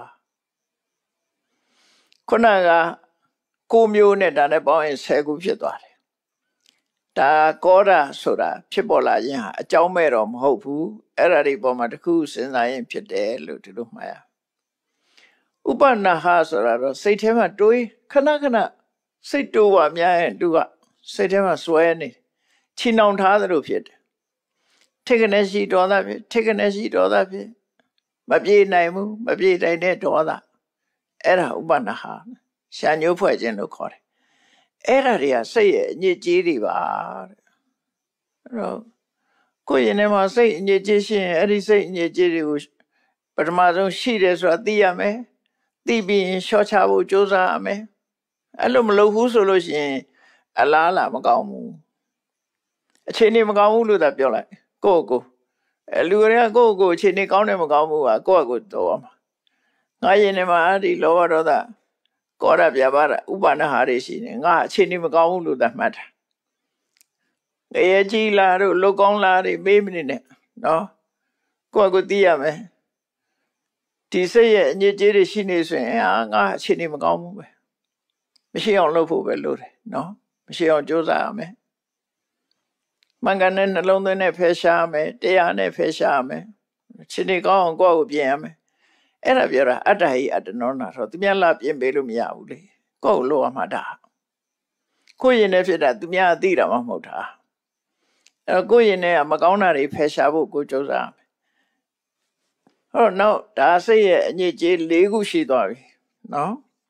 Speaker 2: ခုနက9မျိုးနဲ့ဒါနဲ့ပေါင်းရင်10ခုဖြစ်သွားတယ်ဒါကောဓဆိုတာဖြစ်ပေါ်လာခြင်းဟာအကြောင်းမဲ့တော့မဟုတ်ဘူးအဲ့ဒါတွေပေါ်မှာတခုစဉ်းစားရင်ဖြစ်တယ်လို့ဒီလိုမှတ်ရဥပနာဟဆိုတာတော့စိတ်ထဲမှာတွေးခဏစိတ်တိုးပါများရင်သူကစိတ်ထဲမှာစွဲနေချီနှောင်ထားသလိုဖြစ်တယ်ထိတ်ကနေရှိဒေါသဖြစ်ထိတ်ကနေရှိဒေါသဖြစ်မပြေနိုင်ဘူးမပြေနိုင်တဲ့ဒေါသအဲ့ဒါဥပနာဟရှာညှိုးဖွဲ့ခြင်းလို့ခေါ်တယ်အဲ့ဒါတွေကစိတ်ရဲ့အညစ်အကြေးတွေပါတဲ့အဲ့တော့ကိုယ်ရင်ထဲမှာစိတ်အညစ်အကြေးရှိရင်အဲ့ဒီစိတ်အညစ်အကြေးတွေကိုပထမဆုံးရှိတယ်ဆိုတာသိရမယ်သိပြီးရင်လျှော့ချဖို့ကြိုးစားရမယ်အဲ့လိုမလုပ်ဘူးဆိုလို့ရှိရင်အလားလာမကောင်းဘူးအခြေအနေမကောင်းဘူးလို့သာပြောလိုက်ကိုလူတွေကကိုအခြေအနေကောင်းတယ်မကောင်းဘူးကကိုယ့်တော့ရမှာငါရင်ထဲမှာဒီလောဘဒေါသကောရပြပါဥပနာဟာတွေရှိနေငါအခြေအနေမကောင်းဘူးလို့သာမှတ်တာငရေကြီးလာတို့လုတ်ကောင်းလာတွေမေးမနေနဲ့နော်ကိုသိရမယ်ဒီစိတ်ရဲ့အညစ်အကြေးတွေရှိနေဆိုရင်ငါအခြေအနေမကောင်းဘူးပဲမရှိအောင်လုပ်ဖို့ပဲလုပ်တယ်နော်မရှိအောင်ကြိုးစားရမယ်မှန်ကန်တဲ့နှလုံးသွင်းနဲ့ဖယ်ရှားရမယ်တရားနဲ့ဖယ်ရှားရမယ်အခြေအနေကောင်းအောင်ကိုပြင်ရမယ်အဲ့ဒါပြောတာအတ္တဟိအတ္တနောနာဆိုသူများလာပြင်ပေးလို့မရဘူးလေကိုယ့်ကိုလိုရမှာဒါကိုယ့်ရင်ထဲဖြစ်တာသူများသိတာမှမဟုတ်တာအဲ့ကိုယ့်ရင်ထဲကမကောင်းတာတွေဖယ်ရှားဖို့ကိုကြိုးစားရမယ်ဟောနောက်ဒါစိတ်ရဲ့အညစ်အကြေး၄ခုရှိသွားပြီနော်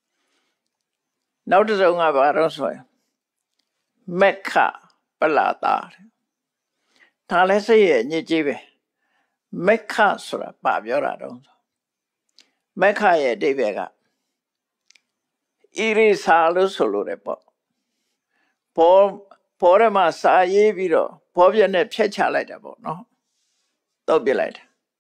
Speaker 2: နောက်တစ်စုံကဘာတော့ဆိုရင်မက္ခပလာတာဒါလည်းစိတ်ရဲ့အညစ်အကြေးပဲမက္ခဆိုတာဘာပြောတာတော့မက္ခရဲ့အဓိပ္ပာယ်ကဣရိစာလို့ဆိုလို့တယ်ပေါ့ဘောရမစာရေးပြီးတော့ဘောပြက်နဲ့ဖြတ်ချလိုက်တာပေါ့နော်တော့ပြလိုက်တာ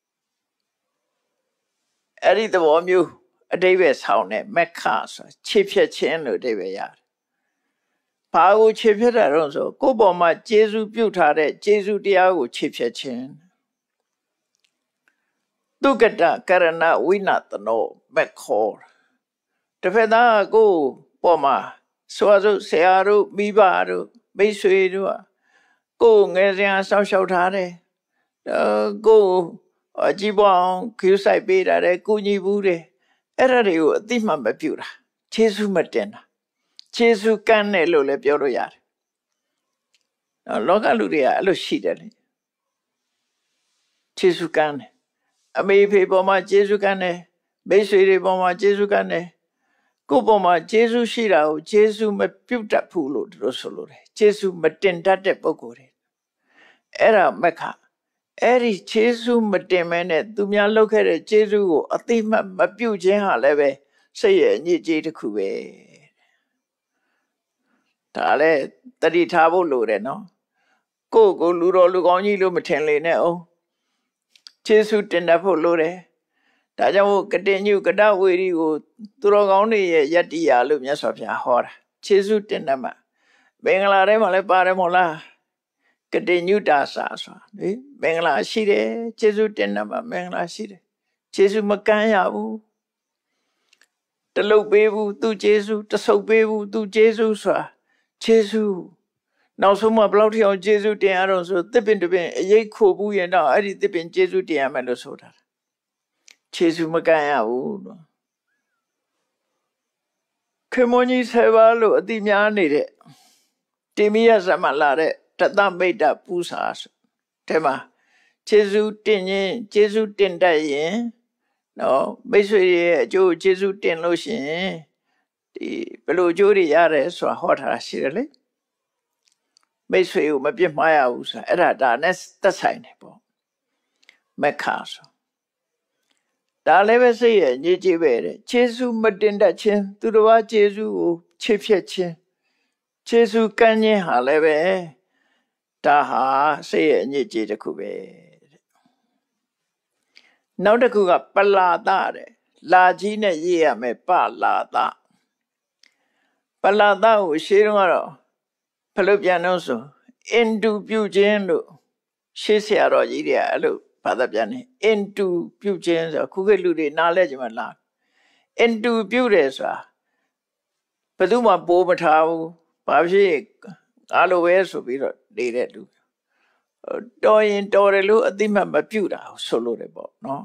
Speaker 2: အဲ့ဒီသဘောမျိုးအဓိပ္ပာယ်ဆောင်တဲ့မက္ခဆိုခြေဖြတ်ခြင်းလို့အဓိပ္ပာယ်ရတယ်ဘာကိုခြေဖြတ်တာတော့ဆိုကိုယ့်ပေါ်မှာကျေးဇူးပြုထားတဲ့ကျေးဇူးတရားကိုခြေဖြတ်ခြင်းတုကတကရဏဝိနတနောမက်ခောတစ်ဖက်သားကိုပေါ်မှာဆိုအဆရာတို့မိဘတို့မိတ်ဆွေတို့ကိုငယ်စဉ်ဆောက်ရှောက်ထားတယ်ကိုအကြည့်ပွားအောင်ခရူးဆိုင်ပေးတာတဲ့ကုညီဘူးတဲ့အဲ့ဒါတွေကိုအတိမတ်မပြုတာခြေဆုမတင်တာခြေဆုကမ်းတယ်လို့လည်းပြောလို့ရတယ်လောကလူတွေကအဲ့လိုရှိတယ်လေခြေဆုကမ်းတယ်အမေဖေပေါ်မှာခြေဆုကမ်းတယ်မိတ်ဆွေတွေပေါ်မှာခြေဆုကမ်းတယ်ကိုယ့်ပေါ်မှာခြေဆုရှိတာကိုခြေဆုမပြုတ်တတ်ဘူးလို့တို့ဆိုလို့တယ်ခြေဆုမတင်တတ်တဲ့ပုဂ္ဂိုလ်တွေအဲ့ဒါမက္ခအဲ့ဒီခြေဆုမတင်မဲနဲ့သူများလုပ်ခဲ့တဲ့ခြေဆုကိုအတိမတ်မပြုတ်ခြင်းဟာလည်းပဲစိတ်ရဲ့အညစ်အကြေးတစ်ခုပဲဒါလည်းတတိထားဖို့လိုတယ်နော်ကိုလူတော်လူကောင်းကြီးလို့မထင်လေနဲ့အောင်ခြေဆုတင်တတ်ဖို့လိုတယ်ဒါကြောင့်ကတိညုကတဝေရီကိုသူတော်ကောင်းတွေရဲ့ယတ္တိယလို့မြတ်စွာဘုရားဟောတာခြေဆုတင်တတ်မှာမင်္ဂလာထဲမှာလည်းပါတယ်မို့လားကတိညုတာစာဆိုတာလေမင်္ဂလာရှိတယ်ခြေဆုတင်တတ်မှာမင်္ဂလာရှိတယ်ခြေဆုမကမ်းရဘူးတလုတ်ပေးဘူးသူခြေဆုတဆုပ်ပေးဘူးသူခြေဆုဆိုတာခြေဆုနောက်ဆုံးမှဘလောက်ထိအောင်ခြေဆုတင်ရတော့ဆိုတစ်ပင်တစ်ပင်အရေးခိုဘူးရင်တော့အဲ့ဒီတစ်ပင်ခြေဆုတင်ရမယ်လို့ဆိုတာခြေဆုမကမ်းရဘူးလို့ခေမွန်ကြီး7ပါးလို့အတိများနေတဲ့တိမိယဇမလာတဲ့တသမိတ်တပူစာတဲ့မှာကျေးဇူးတင်ရင်ကျေးဇူးတင်တတ်ရင်နော်မိတ်ဆွေရဲ့အကျိုးကျေးဇူးတင်လို့ရှိရင်ဒီဘယ်လိုအကျိုးတွေရတယ်ဆိုတာဟောထားတာရှိတယ်လေမိတ်ဆွေကိုမပြစ်မှားရဘူးဆိုတာအဲ့ဒါနဲ့သက်ဆိုင်တယ်ပေါ့မက္ခဆိုဒါလည်းပဲစိတ်ရဲ့ညစ်ကြေးပဲတဲ့ကျေးဇူးမတင်တတ်ခြင်းသူတစ်ပါးကျေးဇူးကိုချစ်ဖြတ်ခြင်းကျေးဇူးကမ်းခြင်းဟာလည်းပဲဒါဟာစိတ်ရဲ့ညစ်ကြေးတစ်ခုပဲတဲ့နောက်တစ်ခုကပလာဒတဲ့လာကြီးနဲ့ရေးရမယ်ပလာဒပလာဒကိုရှင်းတော့ဘယ်လိုပြန်လို့ဆိုအင်တူပြုခြင်းလို့ရှေးဆရာတော်ကြီးတွေကအဲ့လိုဘာသာပြန်နေအင်တူပြုခြင်းဆိုခုခေတ်လူတွေနားလဲကြမှာလားအင်တူပြုတယ်ဆိုတာဘယ်သူမှပိုးမထားဘူးဘာဖြစ်အားလိုပဲဆိုပြီးတော့နေတဲ့လူတော်ရင်တော်တယ်လို့အတိမတ်မပြုတာဆိုလို့တယ်ပေါ့နော်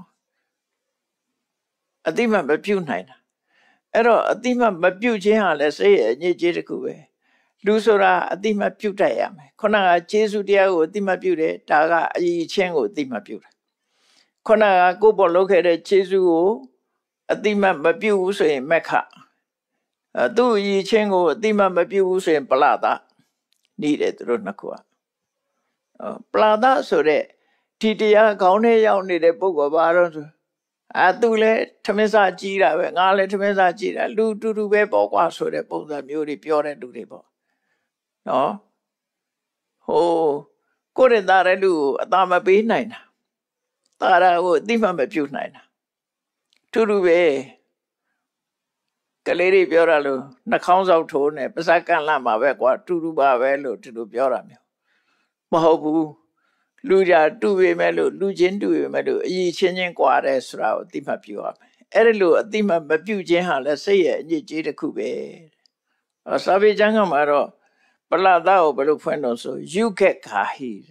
Speaker 2: အတိမတ်မပြုနိုင်တာအဲ့တော့အတိမတ်မပြုခြင်းဟာလည်းစိတ်ရဲ့အညစ်အကြေးတစ်ခုပဲလူဆိုတာအတိမတ်ပြုတတ်ရမယ်ခုနကကျေးဇူးတရားကိုအတိမတ်ပြုတယ်ဒါကအရေးချင်းကိုအတိမတ်ပြုတာခုနကကိုယ်ပေါ်လုပ်ခဲ့တဲ့ကျေးဇူးကိုအတိမတ်မပြုဘူးဆိုရင်မက္ခသူ့အရေးချင်းကိုအတိမတ်မပြုဘူးဆိုရင်ပလာဒနေတယ်သူတို့နှစ်ခုကပလာဒဆိုတဲ့ဒီတရားခေါင်းထဲရောက်နေတဲ့ပုဂ္ဂိုလ်ဘာတော့ဆိုသူလည်းထမင်းစားကြီးတာပဲငါလည်းထမင်းစားကြီးတာလူတူတူပဲပေါ့ကွာဆိုတဲ့ပုံစံမျိုးတွေပြောတဲ့လူတွေပေါ့နော်ဟိုကိုယ့်ရဲ့သားတဲ့လူကိုအသာမပေးနိုင်တာသားရကိုအတိမတ်မပြုနိုင်တာတူတူပဲကလေးတွေပြောတာလို့နှာခေါင်းဆောက်ထိုးနေပါးစပ်ကန်လာမှာပဲကွာတူတူပါပဲလို့ဒီလိုပြောတာမျိုးမဟုတ်ဘူးလူကြတူပေမဲ့လို့လူချင်းတူပေမဲ့လို့အရေးချင်းချင်းကွာတယ်ဆိုတာကိုအတိမတ်ပြုရမယ်အဲ့ဒီလိုအတိမတ်မပြုခြင်းဟာလည်းစိတ်ရဲ့အညစ်အကြေးတစ်ခုပဲစာပေကျမ်းကမှာတော့ပလာဒကိုဘယ်လိုဖွင့်လို့ဆိုယူခက်ခါဟိ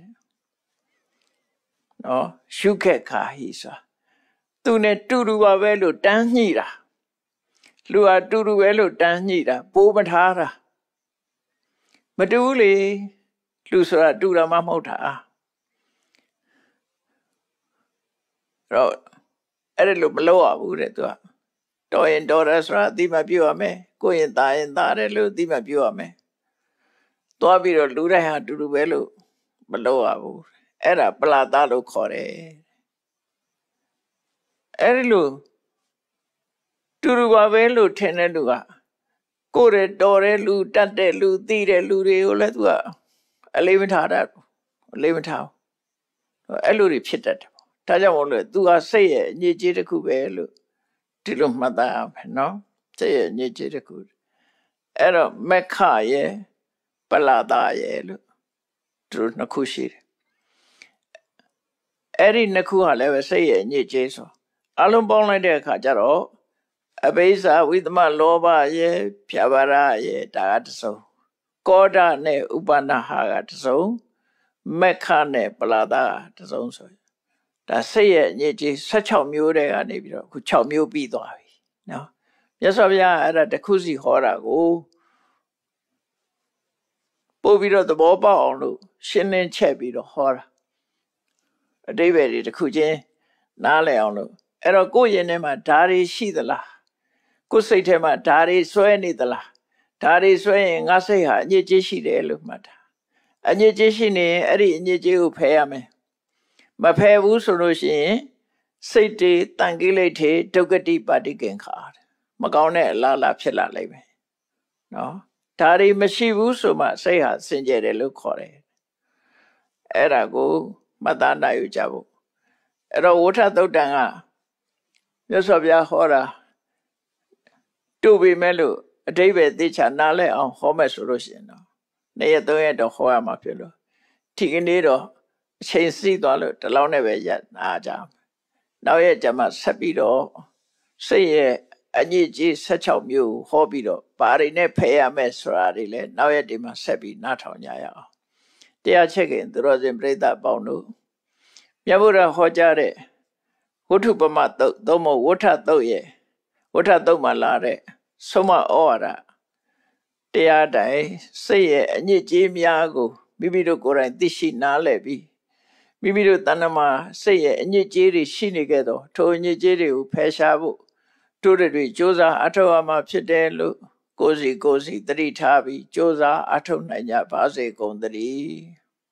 Speaker 2: နော်ယူခက်ခါဟိဆိုသူနဲ့တူတူပါပဲလို့တန်းညှိတာလူဟာတူတူပဲလို့တန်းညှိတာပိုးမထားတာမတူဘူးလေလူဆိုတာတူတာမှမဟုတ်တာတော့အဲ့ဒါလို့မလုပ်ရဘူးတဲ့သူကတော်ရင်တော်တယ်ဆိုတာအတိမပြုရမယ်ကိုရင်သားရင်သားတယ်လို့အတိမပြုရမယ်သွားပြီးတော့လူတိုင်းဟာတူတူပဲလို့မလုပ်ရဘူးအဲ့ဒါပလာဒလို့ခေါ်တယ်အဲ့ဒီလိုတူတူပါပဲလို့ထင်တဲ့လူကကိုယ်ရတော်တဲ့လူတတ်တဲ့လူသိတဲ့လူတွေကိုလည်းသူကအလေးမထားတတ်ဘူးအလေးမထားဘူးအဲ့လိုတွေဖြစ်တတ်တယ်ဒါကြောင့်မို့လို့သူကစိတ်ရဲ့အညစ်အကြေးတစ်ခုပဲလို့ဒီလိုမှတ်သားရမယ်နော်စိတ်ရဲ့အညစ်အကြေးတစ်ခုအဲ့တော့မက္ခရဲ့ပလာဒရဲ့လို့သူနှစ်ခုရှိတယ်အဲ့ဒီနှစ်ခုကလည်းပဲစိတ်ရဲ့အညစ်အကြေးဆိုအလုံးပေါင်းလိုက်တဲ့အခါကျတော့အဘိဇာဝိသမလောဘရဲ့ဖြာပါရရဲ့ဒါကတစ်စုံကောဒနဲ့ဥပနာဟာကတစ်စုံမက္ခနဲ့ပလာဒကတစ်စုံဆိုဒါစိတ်ရဲ့အညစ်အကြေး16မျိုးတည်းကနေပြီးတော့အခု6မျိုးပြီးသွားပြီနော်မြတ်စွာဘုရားအဲ့ဒါတစ်ခုစီဟောတာကိုပို့ပြီးတော့သဘောပေါက်အောင်လို့ရှင်းလင်းချက်ပြီးတော့ဟောတာအတိပ္ပယ်တွေတစ်ခုချင်းနားလည်အောင်လို့အဲ့တော့ကိုယ့်ရင်ထဲမှာဓာတ်တွေရှိသလားကိုယ်စိတ်ထဲမှာဓာတ်တွေဆွဲနေသလားဓာတ်တွေဆွဲရင်ငါစိတ်ဟာအညစ်အကြေးရှိတယ်လို့မှတ်တာအညစ်အကြေးရှိနေရင်အဲ့ဒီအညစ်အကြေးကိုဖယ်ရမယ်မဖယ်ဘူးဆိုလို့ရှိရင်စိတ်တွေတန်ကိလေထေဒုက္ကတိပါတိကင်္ခာမကောင်းတဲ့အလားလားဖြစ်လာလိမ့်မယ်နော်ဒါတွေမရှိဘူးဆိုမှစိတ်ဟာစင်ကြယ်တယ်လို့ခေါ်တယ်အဲ့ဒါကိုမှတ်သားနိုင်ယူကြဖို့အဲ့တော့ဝဋ္ဌသုတ်တံကမြတ်စွာဘုရားဟောတာတူပေမဲ့လို့အဓိပ္ပာယ်သိချာနားလည်အောင်ဟောမယ်ဆိုလို့ရှိရင်တော့2ရက်3ရက်တော့ဟောရမှာဖြစ်လို့ဒီကနေ့တော့အချိန်စီးသွားလို့ဒီလောက်နဲ့ပဲရနာကြနောက်ရက်ကျမှဆက်ပြီးတော့စိတ်ရဲ့အညစ်အကြေး16မျိုးဟောပြီးတော့ဘာတွေနဲ့ဖယ်ရမယ်ဆိုတာတွေလည်းနောက်ရက်ဒီမှာဆက်ပြီးနားထောင်ကြရအောင်တရားချက်ခင်သူတော်စင်ပြိဿပေါင်းတို့မြတ်ဗုဒ္ဓဟောကြားတဲ့ဝဋ္ထုပမသုတ်သို့မဟုတ်ဝဋ္ဌသုတ်ရဲ့ဝဋ္ဌသုတ်မှာလာတဲ့ဆုံးမဩဝါဒတရားတိုင်းစိတ်ရဲ့အညစ်အကြေးများကိုမိမိတို့ကိုယ်တိုင်သိရှိနားလည်ပြီးမိမိတို့တဏ္ဍမှာစိတ်ရဲ့အညစ်အကြေးတွေရှိနေခဲ့တော့ထိုအညစ်အကြေးတွေကိုဖယ်ရှားဖို့တို့တွေကြိုးစားအထောက်အမှာဖြစ်တယ်လို့ကိုယ်စီသတိထားပြီးကြိုးစားအထောက်နိုင်ကြပါစေကုန်သတည်း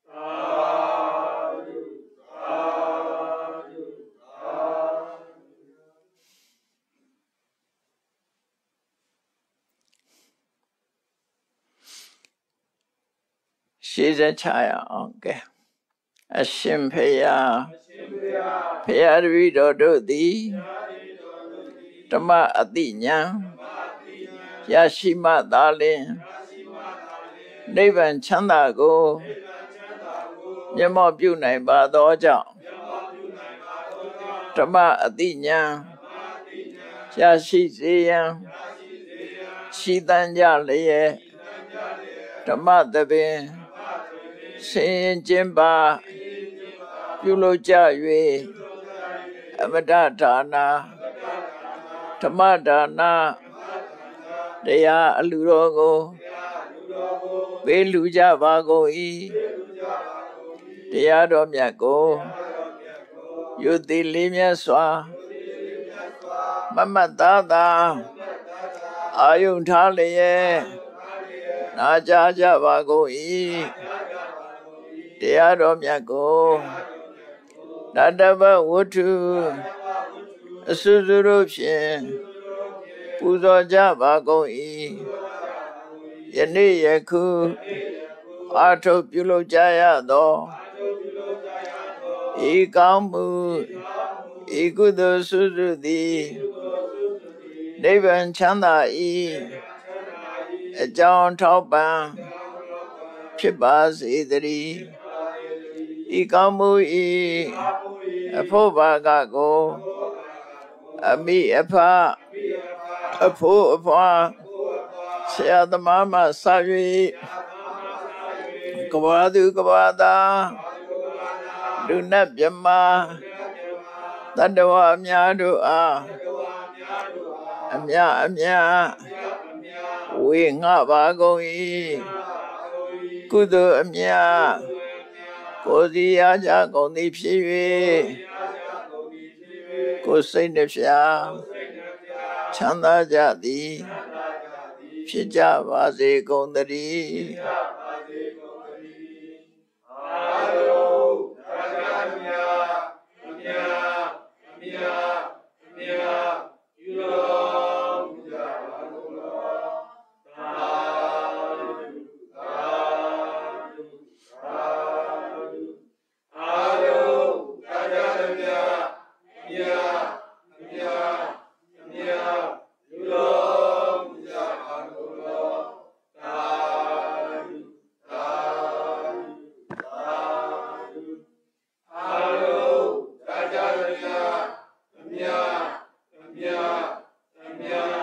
Speaker 2: ရှေးစချရအောင်ကဲအရှင်ဖေယဖေယတပည့်တော်တို့သည်ဓမ္မအတိညာရရှိမှသာလျှင်နိဗ္ဗာန်ချမ်းသာကိုမျက်မှောက်ပြုနိုင်ပါသောကြောင့်ဓမ္မအတိညာရရှိစေရန်ရှိတန်ကြလျက်ဓမ္မသဘင်ဆင်ရင်ကျင်းပါပြုလုပ်ကြ၍အမတဒါနာဓမ္မဒါနာတရားအလှတော်ကိုပေးလူကြပါကုန်၏တရားတော်မြတ်ကိုယုတိလေးမြတ်စွာမမတ်သားသာအာယုန်ထားလျက်နာကြားကြပါကုန်၏တရားတော်မြတ်ကိုတတ္တဗဝတ္ထုအစွတ်တို့ဖြင့်ပူဇော်ကြပါကုန်၏ယနေ့ယခုအာထုပြုလုပ်ကြရသောဤကောင်းမှုဤကုသိုလ်စွတ်သည်နိဗ္ဗာန်ချမ်းသာ၏အကြောင်းထောက်ပံ့ဖြစ်ပါစေတည်းဤကောင်းမှု၏အဖို့ဘာကကိုအမိအဖအဖို့အဖွာဆရာသမားမှစ၍ကဘာသူကဘာသာလူနတ်မြမတတ္တဝအများတို့အားအမြဝေငှပါကုန်၏ကုသိုလ်အမြကိုယ်စီရကြကုန်သည်ဖြစ်၍ကိုယ်စိတ်နှဖျားချမ်းသာကြသည်ဖြစ်ကြပါစေကုန်သတည်း
Speaker 3: Yeah.